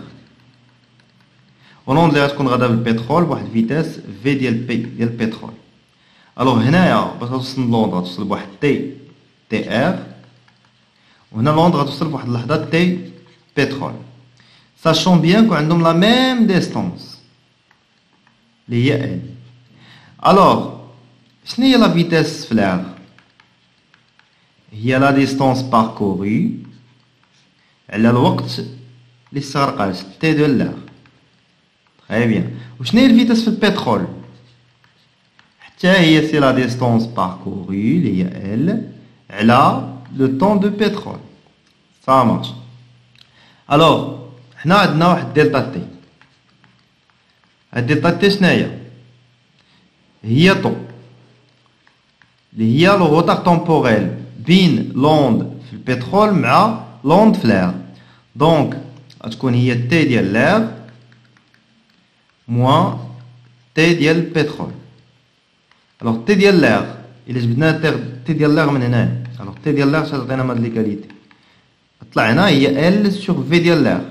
ولوند اللي غتكون غادا بالبترول بواحد فيتاس في ديال بي ديال البترول. الوغ هنايا باش توصل لوند غتوصل بواحد تي تي ار، وهنا لوند غتوصل بواحد اللحظه تي بترول. ساشون بيان كو عندهم لا ميم ديستونس اللي هي ال. الوغ شنو هي لا فيتاس في لير؟ هي لا ديستونس باركوري على الوقت اللي استغرقات تي دو لير. تري بيان. وشنو هي الفيتاس في البترول؟ حتى هي سي لا ديستونس باركوري اللي هي ال على لو طون دو بترول. سا مارش. الوغ حنا عندنا واحد دلتا تي. هاد دلتا تي شناهي؟ هي طو اللي هي لو روتار تمبوريل بين لوند في البترول مع لوند في لير. دونك غتكون هي تي ديال لير موان تي ديال البترول. الوغ تي ديال لير الا جبدنا تي ديال لير من هنا، الوغ تي ديال لير تعطينا هاد ليكاليتي طلع هنا هي ال سور في ديال لير.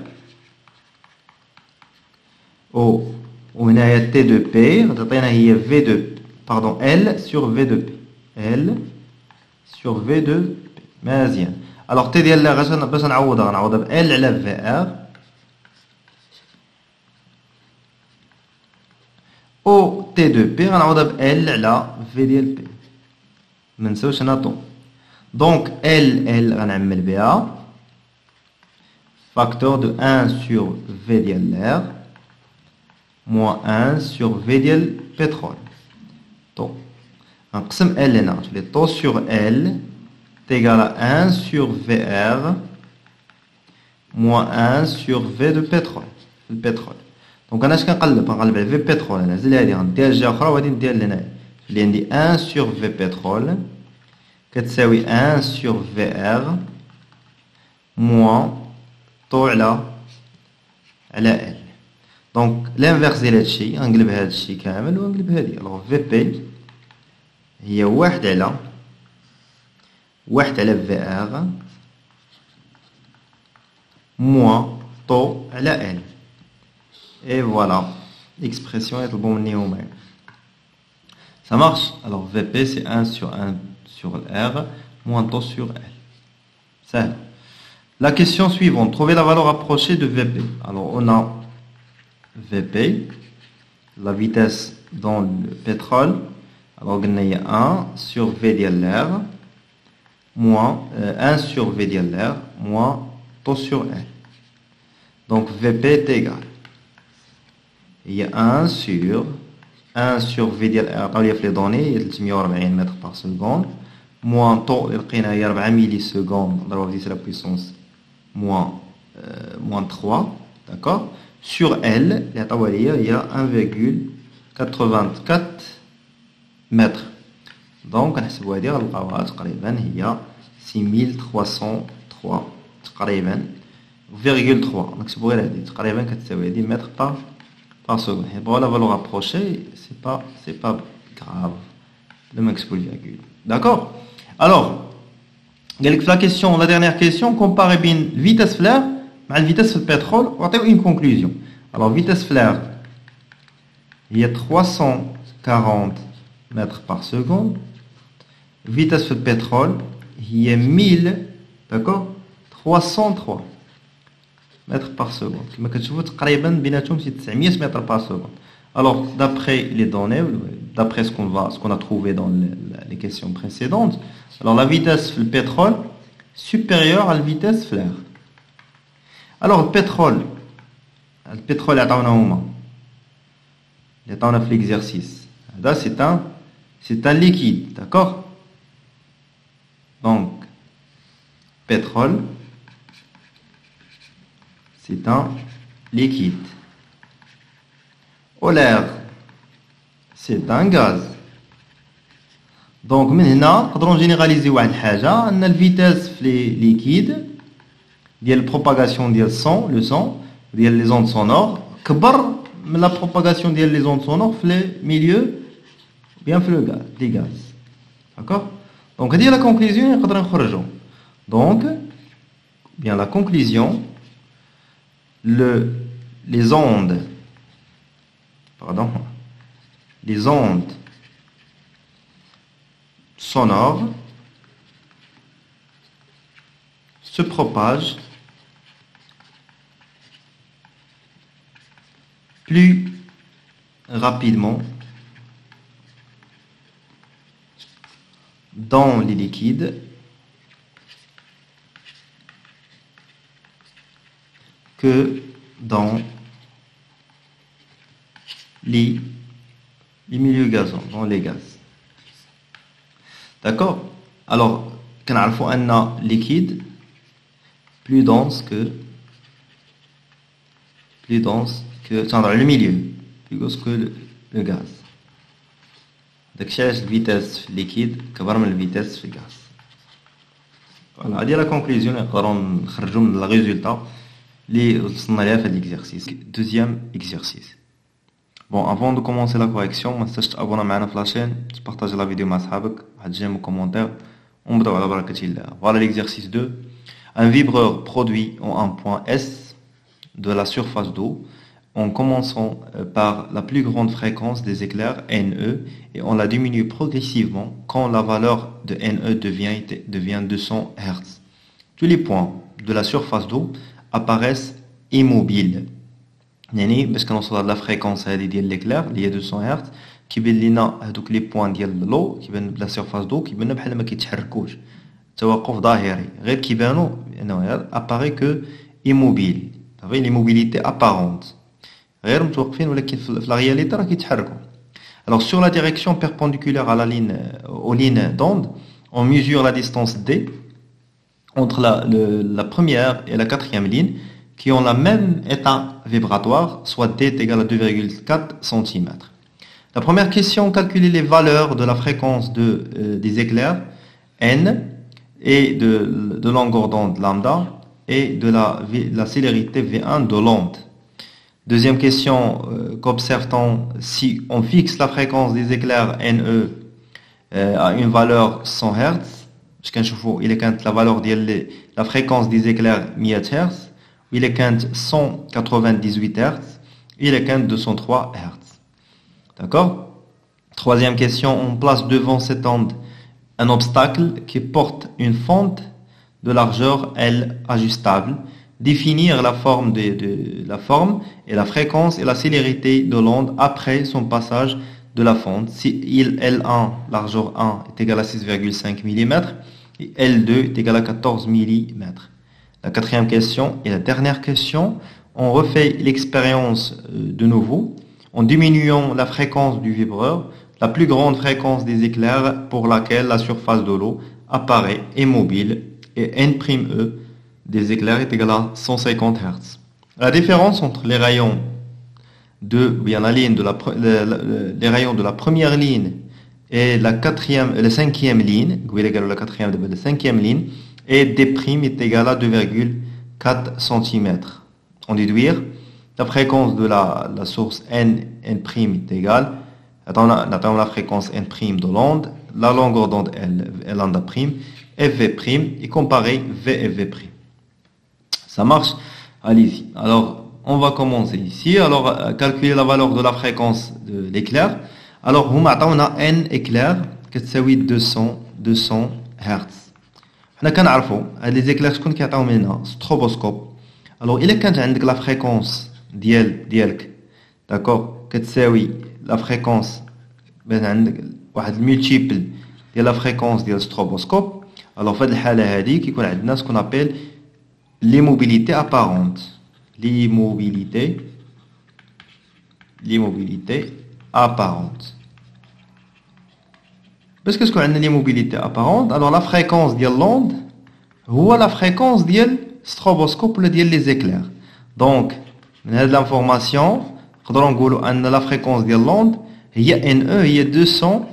او وهنايا تي دو بي غتعطينا هي في دو باردون ال سور في دو بي ال سور في دو بي. مزيان. الوغ تي ديال لير باش نعوضها غنعوضها ب ال على في ار، او تي دو بي غنعوضها ب ال على في ديال بي. منساوش هنا طون. دونك ال ال غنعمل بها فاكتور دو un sur في ديال لير موان un sur في ديال بترول. طون غنقسم ال هنا تولي طو sur ال تيغال un sur في ار موان un sur في دو بترول في البترول. دونك انا اش كنقلب؟ غنقلب على في بترول. انا زيد هادي غنديها جهه اخرى وغادي نديها لهنايا اللي عندي un sur في بترول كتساوي un sur في ار موان طو على على ال. دونك لانفيرس ديال هادشي غنقلب هادشي كامل ونقلب هادي. الوغ في بي هي واحد على واحد على في ار موان طو على ال. اي فوالا اكسبرسيون يطلبوا مني هما. Ça marche? Alors V P c'est un sur un sur R moins taux sur L. Ça. La question suivante, trouver la valeur approchée de V P. Alors on a V P, la vitesse dans le pétrole. Alors on a un sur V dial R moins euh, un sur V dial R moins taux sur L. Donc V P est égal. Il y a un sur un sur V ديال عطاو لي في لي دوني ثلاثمية وأربعين متر par seconde moins taux اللي لقينا هي أربعة ميلي سكوند ضربة في dix à la puissance moins euh, moins trois, d'accord, sur L اللي عطاوها ليا هي un virgule quatre-vingt-quatre mètres. donc نحسبوا هذه غنلقاوها تقريبا هي six mille trois cent trois تقريبا virgule trois. نكتبوا غير هذه تقريبا كتساوي هذه متر par par seconde. Bon, la valeur approchée, c'est pas, c'est pas grave. Le max pour le virgule. D'accord? Alors, la question, la dernière question, comparer bien vitesse flair avec la vitesse du pétrole, on a une conclusion. Alors, vitesse flair, il y a trois cent quarante mètres par seconde. Vitesse du pétrole, il y a mille, d'accord? trois cent trois mètres par seconde. كما كتشوفوا تقريبا بيناتهم شي تسعمية متر par seconde. Alors d'après les données, d'après ce qu'on va ce qu'on a trouvé dans les, les questions précédentes, alors la vitesse du pétrole supérieure à la vitesse de l'air. Alors le pétrole le pétrole عطاونا هما اللي عطاونا في l'exercice. Là c'est un c'est un liquide, d'accord? Donc pétrole c'est un liquide. L'air, c'est un gaz. Donc, maintenant, nous pouvons généraliser une chose. La vitesse des liquides, la propagation du son, le son, les ondes sonores, est plus grande la propagation des ondes sonores dans le milieu, bien dans le gaz, des gaz. D'accord? Donc, c'est la conclusion. Donc, bien la conclusion. Le, les ondes, pardon, les ondes sonores se propagent plus rapidement dans les liquides que dans les, les milieux gazeux, dans les gaz. D'accord? Alors, on a un liquide plus dense que plus dense que le milieu, plus dense que le, le gaz. Donc, la vitesse liquide est plus grande que la vitesse du gaz. Voilà, c'est la conclusion. On va sortir le résultat. Les l'exercice. Deuxième exercice. Bon, avant de commencer la correction, ما تنساش تابونا معنا في la chaîne, تبارطاجي la vidéo مع صحابك, واحد جيم وكومونتير, ونبداو على بركة الله. Voilà l'exercice deux. Un vibreur produit en un point S de la surface d'eau en commençant par la plus grande fréquence des éclairs N E et on la diminue progressivement quand la valeur de N E devient, devient deux cents hertz. Tous les points de la surface d'eau apparaissent immobiles. يعني باش كنوصلوا لهاد لا فريكونس هادي ديال l'éclair اللي هي deux cents hertz كيبان لينا هادوك لي بوين ديال لو كيبان بلا سيرفاس دو كيبان بحال ما كيتحركوش توقف ظاهري غير كيبانوا انه اباري كو immobile. صافي l'immobilité apparente غير متوقفين ولكن في لا رياليتي راه كيتحركوا. Alors sur la direction perpendiculaire à la ligne aux lignes d'onde on mesure la distance d entre la, le, la première et la quatrième ligne qui ont le même état vibratoire, soit D est égal à deux virgule quatre centimètres. La première question, calculer les valeurs de la fréquence de, euh, des éclairs N et de, de longueur d'onde lambda et de la, la célérité V un de l'onde. Deuxième question, euh, qu'observe-t-on si on fixe la fréquence des éclairs N E euh, à une valeur cent hertz? Parce qu'un il est quand la valeur de la fréquence des éclairs mille hertz, il est quand cent quatre-vingt-dix-huit hertz, il est quand deux cent trois hertz. D'accord? Troisième question, on place devant cette onde un obstacle qui porte une fente de largeur L ajustable. Définir la forme, de, de, la forme et la fréquence et la célérité de l'onde après son passage de la fente. Si il L un, largeur un, est égal à six virgule cinq millimètres et L deux est égal à quatorze millimètres. La quatrième question et la dernière question, on refait l'expérience de nouveau en diminuant la fréquence du vibreur, la plus grande fréquence des éclairs pour laquelle la surface de l'eau apparaît est mobile et N'E des éclairs est égal à cent cinquante hertz. La différence entre les rayons de, bien la ligne de la, les rayons de la première ligne et la quatrième, la cinquième ligne, la quatrième, la cinquième ligne, et D' est égal à deux virgule quatre centimètres. On déduire la fréquence de la, la source N, N' est égale, attends la fréquence N' de l'onde, la longueur d'onde L, lambda prime, F V' et comparer V F V'. Ça marche? Allez-y. Alors, on va commencer ici. Alors, calculer la valeur de la fréquence de l'éclair. Alors, on a N éclair qui est deux cents Hertz. On a les éclairs qui sont maintenant stroboscope. Alors, il y a la fréquence diel, diel, d'accord, qui est la fréquence, un multiple de la fréquence du stroboscope. Alors, dans ce cas-là, il y a ce qu'on appelle l'immobilité apparente. L'immobilité, l'immobilité apparente. Parce que ce qu'on a l'immobilité apparente, alors la fréquence de l'onde, ou la fréquence du stroboscope ou les éclairs. Donc, on a de l'information, on a la fréquence de l'onde, il y a N E, il y a deux cents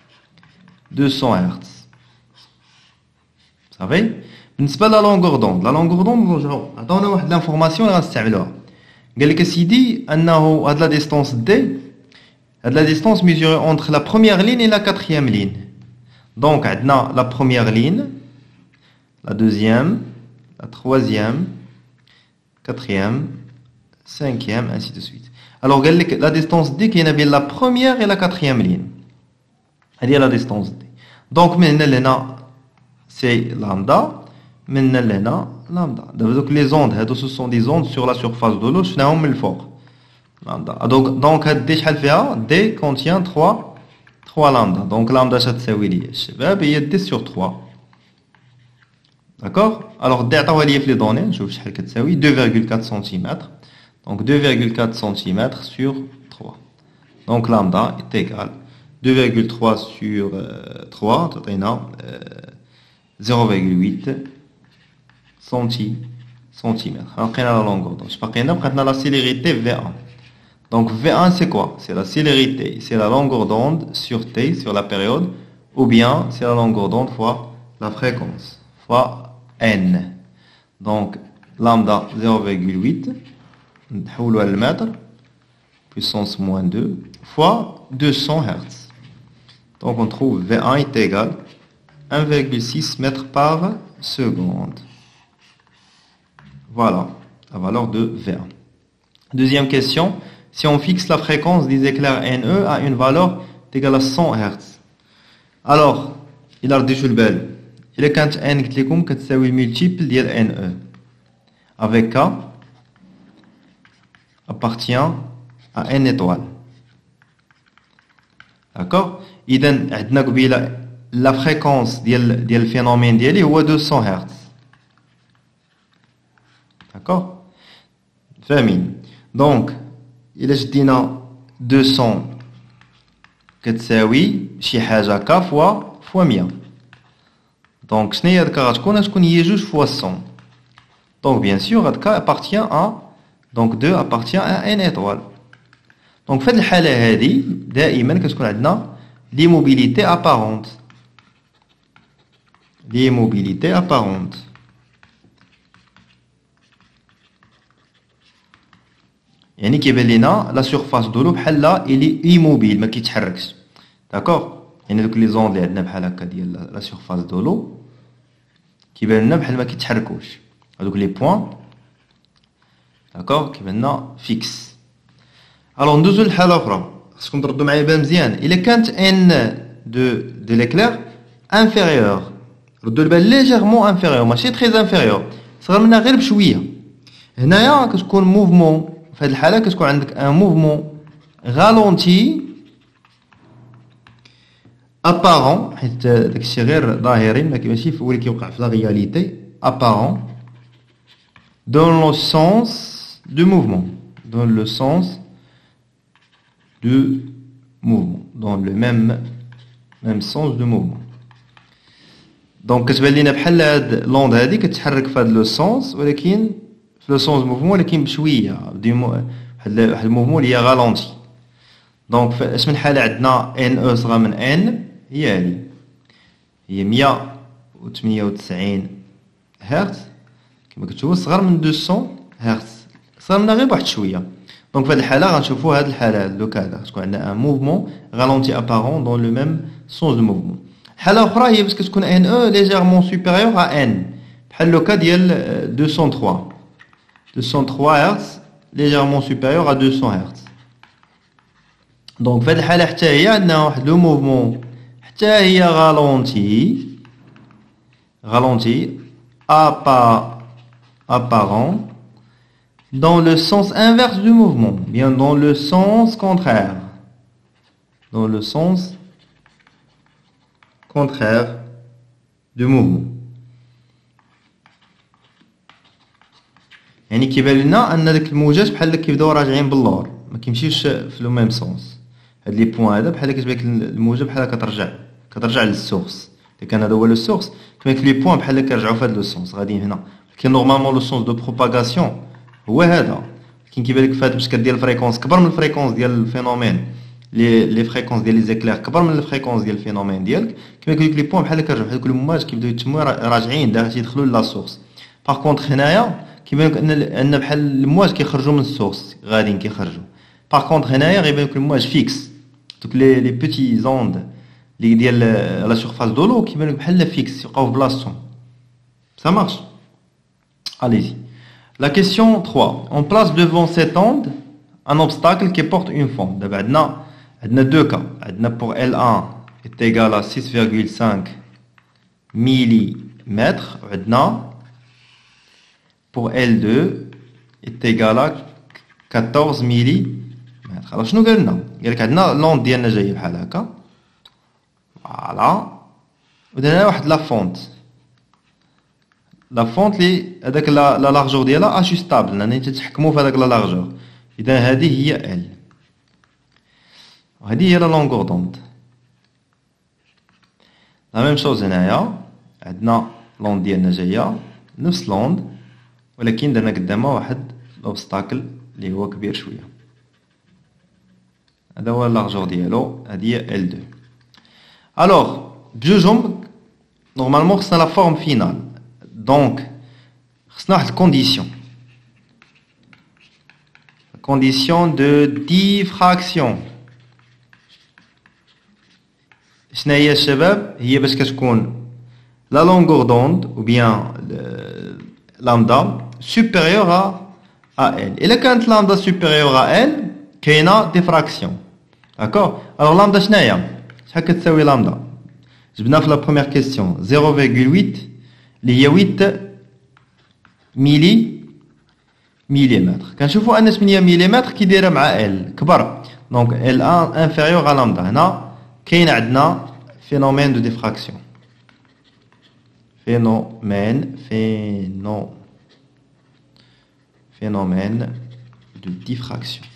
Hertz. Vous savez? بالنسبه للونغور دوند لا لونغور دوند نرجعوا عطاونا واحد لانفورماسيون اللي غنستعملوها قال لك سيدي انه هاد لا ديستونس دي هاد لا ديستونس ميزوري اونتر لا بروميير لين اي لا كاتريام لين دونك عندنا لا بروميير لين لا دوزيام لا تروازيام كاتريام سانكيام ainsi de suite. Alors قال لك لا ديستونس دي كاينه بين لا بروميير اي لا كاتريام لين هذه هي لا ديستونس دي دونك من هنا لهنا سي لامدا من هنا لامدا دوك لي زوند هادو سو سون دي زوند سور لا سورفاس دو لو شفناهم من الفوق لامدا دونك دونك هاد دي شحال فيها دي كونتيان ثلاثة ثلاثة لامدا دونك لامدا اش تساوي لي الشباب هي دي سور ثلاثة داكوغ الوغ دي عطاوها لي في لي دوني نشوف شحال كتساوي deux virgule quatre centimètres donc deux virgule quatre centimètres sur trois donc lambda est égal deux virgule trois sur trois تعطينا zéro virgule huit centi centimètres. Alors, on a la longueur d'onde. Je parle de la célérité V un. Donc, V un, c'est quoi? C'est la célérité, c'est la longueur d'onde sur T, sur la période, ou bien c'est la longueur d'onde fois la fréquence, fois N. Donc, lambda zéro virgule huit, le mètre, puissance moins deux, fois deux cents Hertz. Donc, on trouve V un est égal à un virgule six mètres par seconde. Voilà la valeur de V un. Deuxième question, si on fixe la fréquence des éclairs N E à une valeur égale à cent Hertz. Alors, il a déjà le bel. Il est quand N qui est comme c'est le multiple de N E. Avec K appartient à N étoile. D'accord? Il a la fréquence du phénomène est deux cents Hertz. D'accord? Famine. Donc, il est deux cents كتساوي شي حاجة K fois fois مية. Donc, شنو هي هاد K غتكون غتكون هي جوج fois cent. Donc, bien sûr, هاد K appartient à donc deux appartient à N étoile. Donc, في هاد الحالة هادي دائما كتكون عندنا l'immobilité apparente. L'immobilité apparente. يعني كيبان لينا لا سورفاس دو لو بحال لا الي ايموبيل ما كيتحركش داكوغ يعني دوك لي زوند اللي عندنا بحال هكا ديال لا سورفاس دو لو كيبان لنا بحال ما كيتحركوش هذوك لي بوين داكوغ كيبان لنا فيكس الوغ ندوزو لحاله اخرى خصكم تردوا معايا بها مزيان الا كانت ان دو دو ليكلير انفيريور ردوا البال ليجيرمون انفيريور ماشي تري انفيريور صغر منها غير بشويه هنايا كتكون موفمون في هذه الحاله كتكون عندك ان موفمون غالونتي ابارون حيت داكشي غير ظاهري ماشي هو اللي كيوقع في لا رياليتي ابارون dans le sens du mouvement. Dans le sens du mouvement. Dans le même, même sens du mouvement. Donc, كتبان لينا بحال هاد لوند هادي كتحرك في هاد لو سونس ولكن في لو سونس موفمون ولكن بشويه واحد واحد الموفمون اللي هي غالونتي. دونك اش من حاله عندنا ان او صغر من ان هي هادي هي مية وثمانية وتسعين هرتز كما كتشوفوا صغر من مئتين هرتز صغر منها غير بواحد شويه. دونك في هذه الحاله غنشوفوا هذه الحاله لو كذا تكون عندنا ان موفمون غالونتي ابارون دون لو ميم سونس دو موفمون. حاله اخرى هي باش كتكون ان او ليجيرمون سوبيريور ا ان بحال لو كا ديال مئتين وثلاثة مئتين وثلاثة هرتز ليجيرمون سوبيريور ا مئتين هرتز. دونك في هذه الحاله حتى هي عندنا واحد لو موفمون حتى هي غالونتي غالونتي ابا apparent dans le sens inverse du mouvement, bien dans le sens contraire, dans le sens contraire du mouvement. يعني كيبان لنا ان داك الموجات بحال كيبداو راجعين باللور ما كيمشيوش في لو ميم سونس. هاد لي بوين هذا بحال كتبان لك الموجه بحال كترجع كترجع للسورس اللي كان هذا هو لو سورس كيبان لك لي بوين بحال كيرجعوا في هاد لو سونس غاديين هنا. كاين نورمالمون لو سونس دو بروباغاسيون هو هذا كاين كيبان لك فات باش كدير الفريكونس كبر من الفريكونس ديال الفينومين لي لي فريكونس ديال لي زيكلير كبر من الفريكونس ديال الفينومين ديالك كيما كيقول لك لي بوين بحال كيرجعوا بحال الموج كيبداو يتموا راجعين داك يدخلوا لا سورس. باغ كونطخ هنايا كيبان لك ان ان بحال الموج كيخرجوا من السورس غاديين كيخرجوا. باغ كونطخ هنايا غيبان لك الموج فيكس دوك لي لي بيتي زوند اللي ديال لا سورفاس دو لو كيبان لك بحال فيكس يبقاو في بلاصتهم. Ça marche. Allez-y. La question trois. On place devant cette onde un obstacle qui porte une forme. D'abord, on a deux cas. On a pour L un est égal à six virgule cinq millimètres. On a pour L deux est égal à quatorze millimètres. Alors, je nous dis, on a l'onde ديالنا جايه بحال هكا. Voilà. ودنا واحد لا فونت. لا فونت لي هذاك لا لارجور ديالها اجوستابل يعني تتحكموا في هذاك لا لارجور. اذا هذه هي ال وهذه هي لا لونغور دوند. لا ميم شوز هنايا عندنا لوند ديالنا جايه نفس لوند ولكن درنا قدامها واحد لوبستاكل اللي هو كبير شويه. هذا هو لارجور ديالو هذه هي ال deux. الوغ بجوجهم نورمالمون خصنا لا فورم فينال. Donc, خصنا واحد الكونديسيون condition de diffraction. شنو هي الشباب؟ هي باش كتكون la longueur d'onde ou bien lambda supérieure à à L. إلا كانت lambda supérieure à L كاينه diffraction. D'accord? Alors lambda شنو هي؟ شحال كتساوي lambda؟ جبنا في la première question zéro virgule huit اللي هي huit ميلي مليمتر. كنشوفوا ان ثمانية مليمتر كي دايره مع ال كبر دونك ال واحد انفيريور على لامدا. هنا كاين عندنا فينومين دو ديفراكسيون فينومين فينو فينومين دو ديفراكسيون.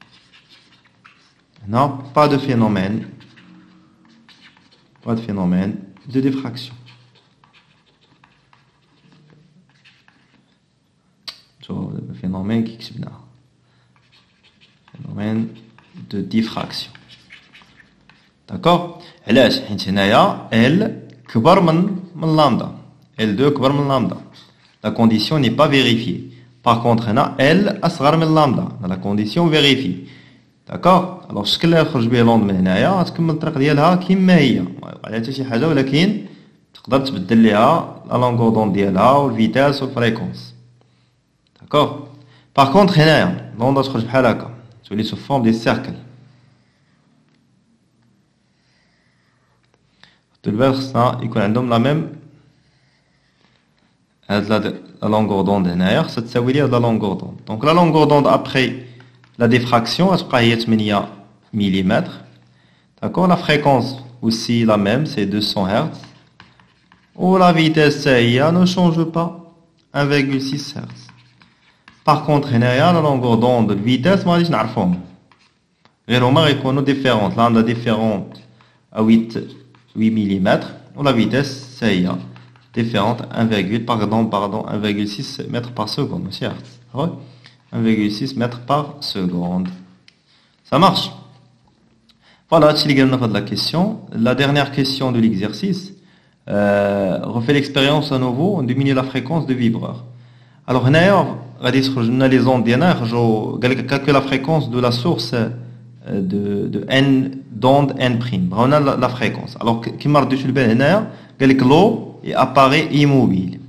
هنا با دو فينومين با دو فينومين دو ديفراكسيون. le phénomène qui explique phénomène de diffraction. D'accord? علاش؟ حيت هنايا L كبر من من لامدا L deux كبر من لامدا. La condition n'est pas vérifiée. Par contre هنا L أصغر من لامدا. La condition vérifiée. D'accord? alors الشكل اللي يخرج به لوند من هنايا غتكمل الطريق ديالها كما هي ما يوقع لها حتى شي حاجه ولكن تقدر تبدل ليها لا لونغور دوند ديالها والفيتاس والفريكونس. D'accord? Par contre, هنايا l'onde تخرج بحال هكا تولي sous forme des cercles. De البال خصنا يكون عندهم لا ميم هاد لا لونغور دوند هنايا خصها تساوي ليها لا لونغور دوند. دونك لا لونغور دوند ابخي لا ديفراكسيون غتبقى هي ثمانية مليمتر. D'accord? La fréquence aussi la même, c'est deux cents hertz. Ou la vitesse حتى هي ne change pas un virgule six hertz. Par contre, هنايا la longueur d'onde, la vitesse, ما غاديش نعرفوهم. غير هما غيكونوا différentes. Là, on a différente à huit millimètres. Ou la vitesse, c'est différente, un, pardon, pardon, un virgule six mètres par seconde. Certes. un virgule six mètres par seconde. Ça marche. Voilà, c'est la question. La dernière question de l'exercice. Euh, refait l'expérience à nouveau, on diminue la fréquence de vibreur. Alors, on a les ondes, calcule la fréquence de la source de, de n, d'onde n'. On a la, la fréquence. Alors, qui marque dessus le ben, l'eau est appareil immobile.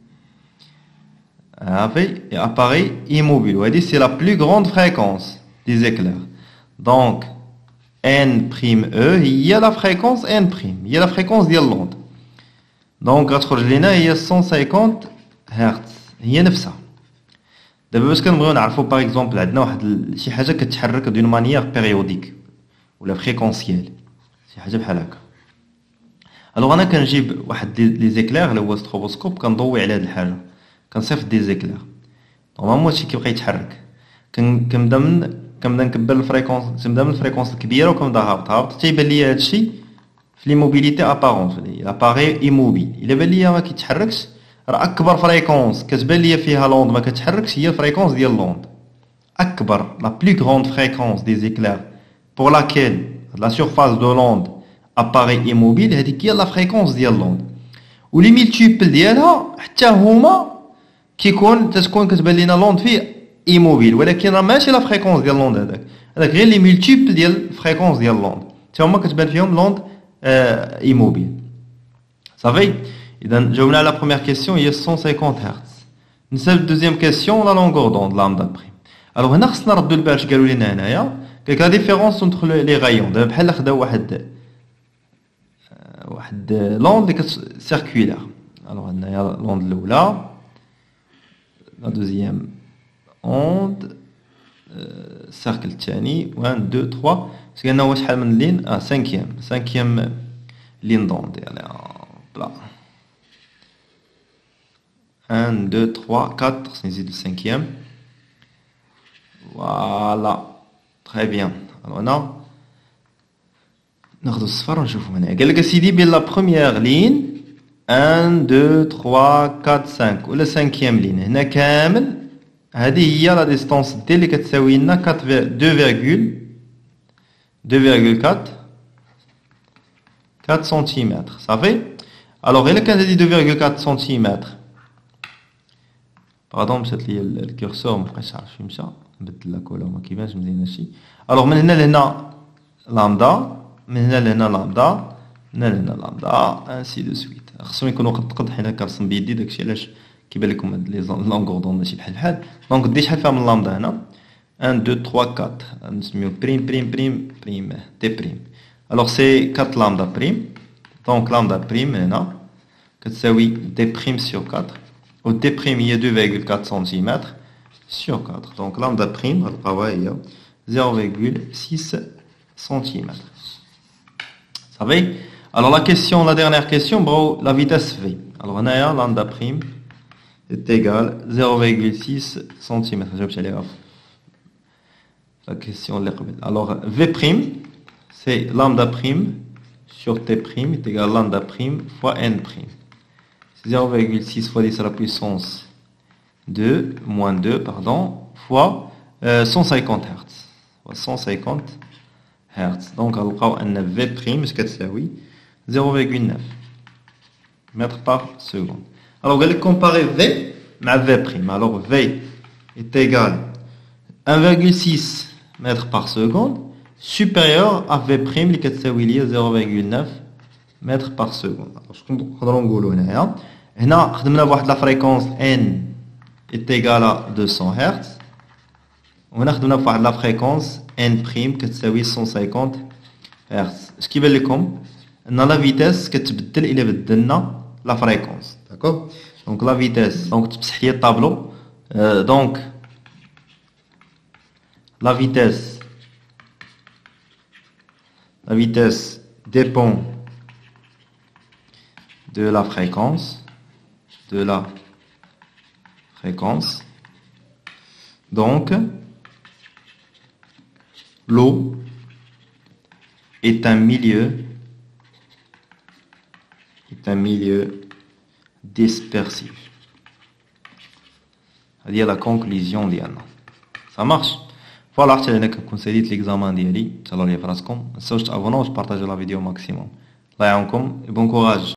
Et appareil immobile. C'est la plus grande fréquence des éclairs. Donc, N', E, il y a la fréquence N'. Il y a la fréquence de l'onde. Donc, il y a cent cinquante hertz. Il y a neuf cents. D'abord, parce que nous avons par exemple شي حاجة كتحرك d'une manière périodique ou la fréquentielle. شي حاجة بحال هكا. Alors, أنا كنجيب واحد les éclairs اللي هو ستروبوسكوب كنضوي على هاد الحاجة. كنصيفط دي زيكلير. نورمالمون هادشي كيبقى يتحرك. كنبدا من كنبدا نكبر الفريكونس كنبدا من الفريكونس الكبيرة وكنبدا هابط هابط تيبان ليا هادشي في لي موبيليتي ابارونت لاباري ايموبيل. إلا بان ليا ما كيتحركش راه اكبر فريكونس كتبان ليا فيها لوند ما كتحركش هي الفريكونس ديال لوند. اكبر لا بلو غروند فريكونس دي زيكلير pour laquelle la surface de l'onde apparaît immobile هذيك هي لا فريكونس ديال لوند. ولي ميلتيبل ديالها حتى هما كيكون تتكون كتبان لينا لوند فيه ايموبيل ولكن راه ماشي لا فريكونس ديال لوند هذاك هذاك غير لي ميلتيبل ديال فريكونس ديال لوند حتى هما كتبان فيهم لوند immobile. صافي اذا جاوبنا على la première question هي cent cinquante hertz. نسال الدوزيام كيسيون لا لونغور دوند لامدا بريم. الوغ هنا خصنا نردوا البال اش قالوا لنا هنايا قالك لا ديفيرونس انتر لي غايون دابا بحال خداو واحد واحد لوند اللي كتسيركولير. الوغ هنايا لوند الاولى لا دوزيام اوند السيركل الثاني واحد اثنين ثلاثة قلنا هو شحال من لين اه خامسيام خامسيام لين دوند يعني بلا واحد اثنين ثلاثة أربعة خصني نزيد الخامسيام فوالا تري بيان. الوغ هنا ناخدو الصفر ونشوفو هنا قالك اسيدي بين لا بروميير لين واحد اثنين ثلاثة أربعة خمسة ولا خامسيام لين هنا كامل هذه هي لا ديستونس دي اللي كتساوي لنا اثنين فاصلة أربعة سنتيمتر. صافي الوغ الا كانت هذه اثنين فاصلة أربعة سنتيمتر باردون مشات ليا الكورسور مبقيتش عارف فين مشى نبدل لا كولا ما كيبانش مزيان هادشي. الوغ من هنا لهنا لامدا من هنا لهنا لامدا من هنا لهنا لامدا انسي دو سويت. خصهم يكونوا قد قد حنا كنرسم بيدي داكشي علاش كيبان لكم هاد لي لونغور دون ماشي بحال بحال. دونك دي شحال فيها من لامدا هنا واحد اثنين ثلاثة أربعة نسميو بريم بريم بريم بريم دي بريم. الوغ سي أربعة لامدا بريم. دونك لامدا بريم هنا كتساوي دي بريم سور أربعة و دي بريم هي اثنين فاصلة أربعة سنتيمتر سور أربعة. دونك لامدا بريم غنلقاوها هي صفر فاصلة ستة سنتيمتر. صافي. الوغ لا كيسيون لا ديرنيير كيسيون بغاو لا فيتاس في. الوغ هنايا لامدا بريم est égal zéro virgule six centimètres. جاوبت عليها la question اللي قبل. alors V' c'est lambda prime sur T' est égal lambda prime fois N'. c'est zéro virgule six fois dix à la puissance deux moins deux pardon fois euh, cent cinquante hertz fois cent cinquante hertz. donc غنلقاو ان V' اش كتساوي zéro virgule neuf mètres par seconde. Alors, vous allez comparer V avec V'. Alors, V est égal à un virgule six mètres par seconde supérieur à V' qui est zéro virgule neuf mètres par seconde. Alors, je vais vous dire ici. Ici, nous avons la fréquence N est égale à deux cents hertz. Et nous avons la fréquence N' qui est cent cinquante hertz. Ce qui veut dire que la vitesse qui est la fréquence. D'accord? Donc la vitesse. Donc tu peux le tableau. Euh, donc la vitesse. La vitesse dépend de la fréquence. De la fréquence. Donc, l'eau est un milieu, est un milieu dispersif. C'est-à-dire la conclusion ديالنا. Ça marche. Voilà, حتى هنا كنكون ساليت l'examen ديالي. تهلاو ليا فراسكم. ما تنساوش تابوناو وتبارطاجيو لا فيديو ماكسيموم. الله يعاونكم. Bon courage.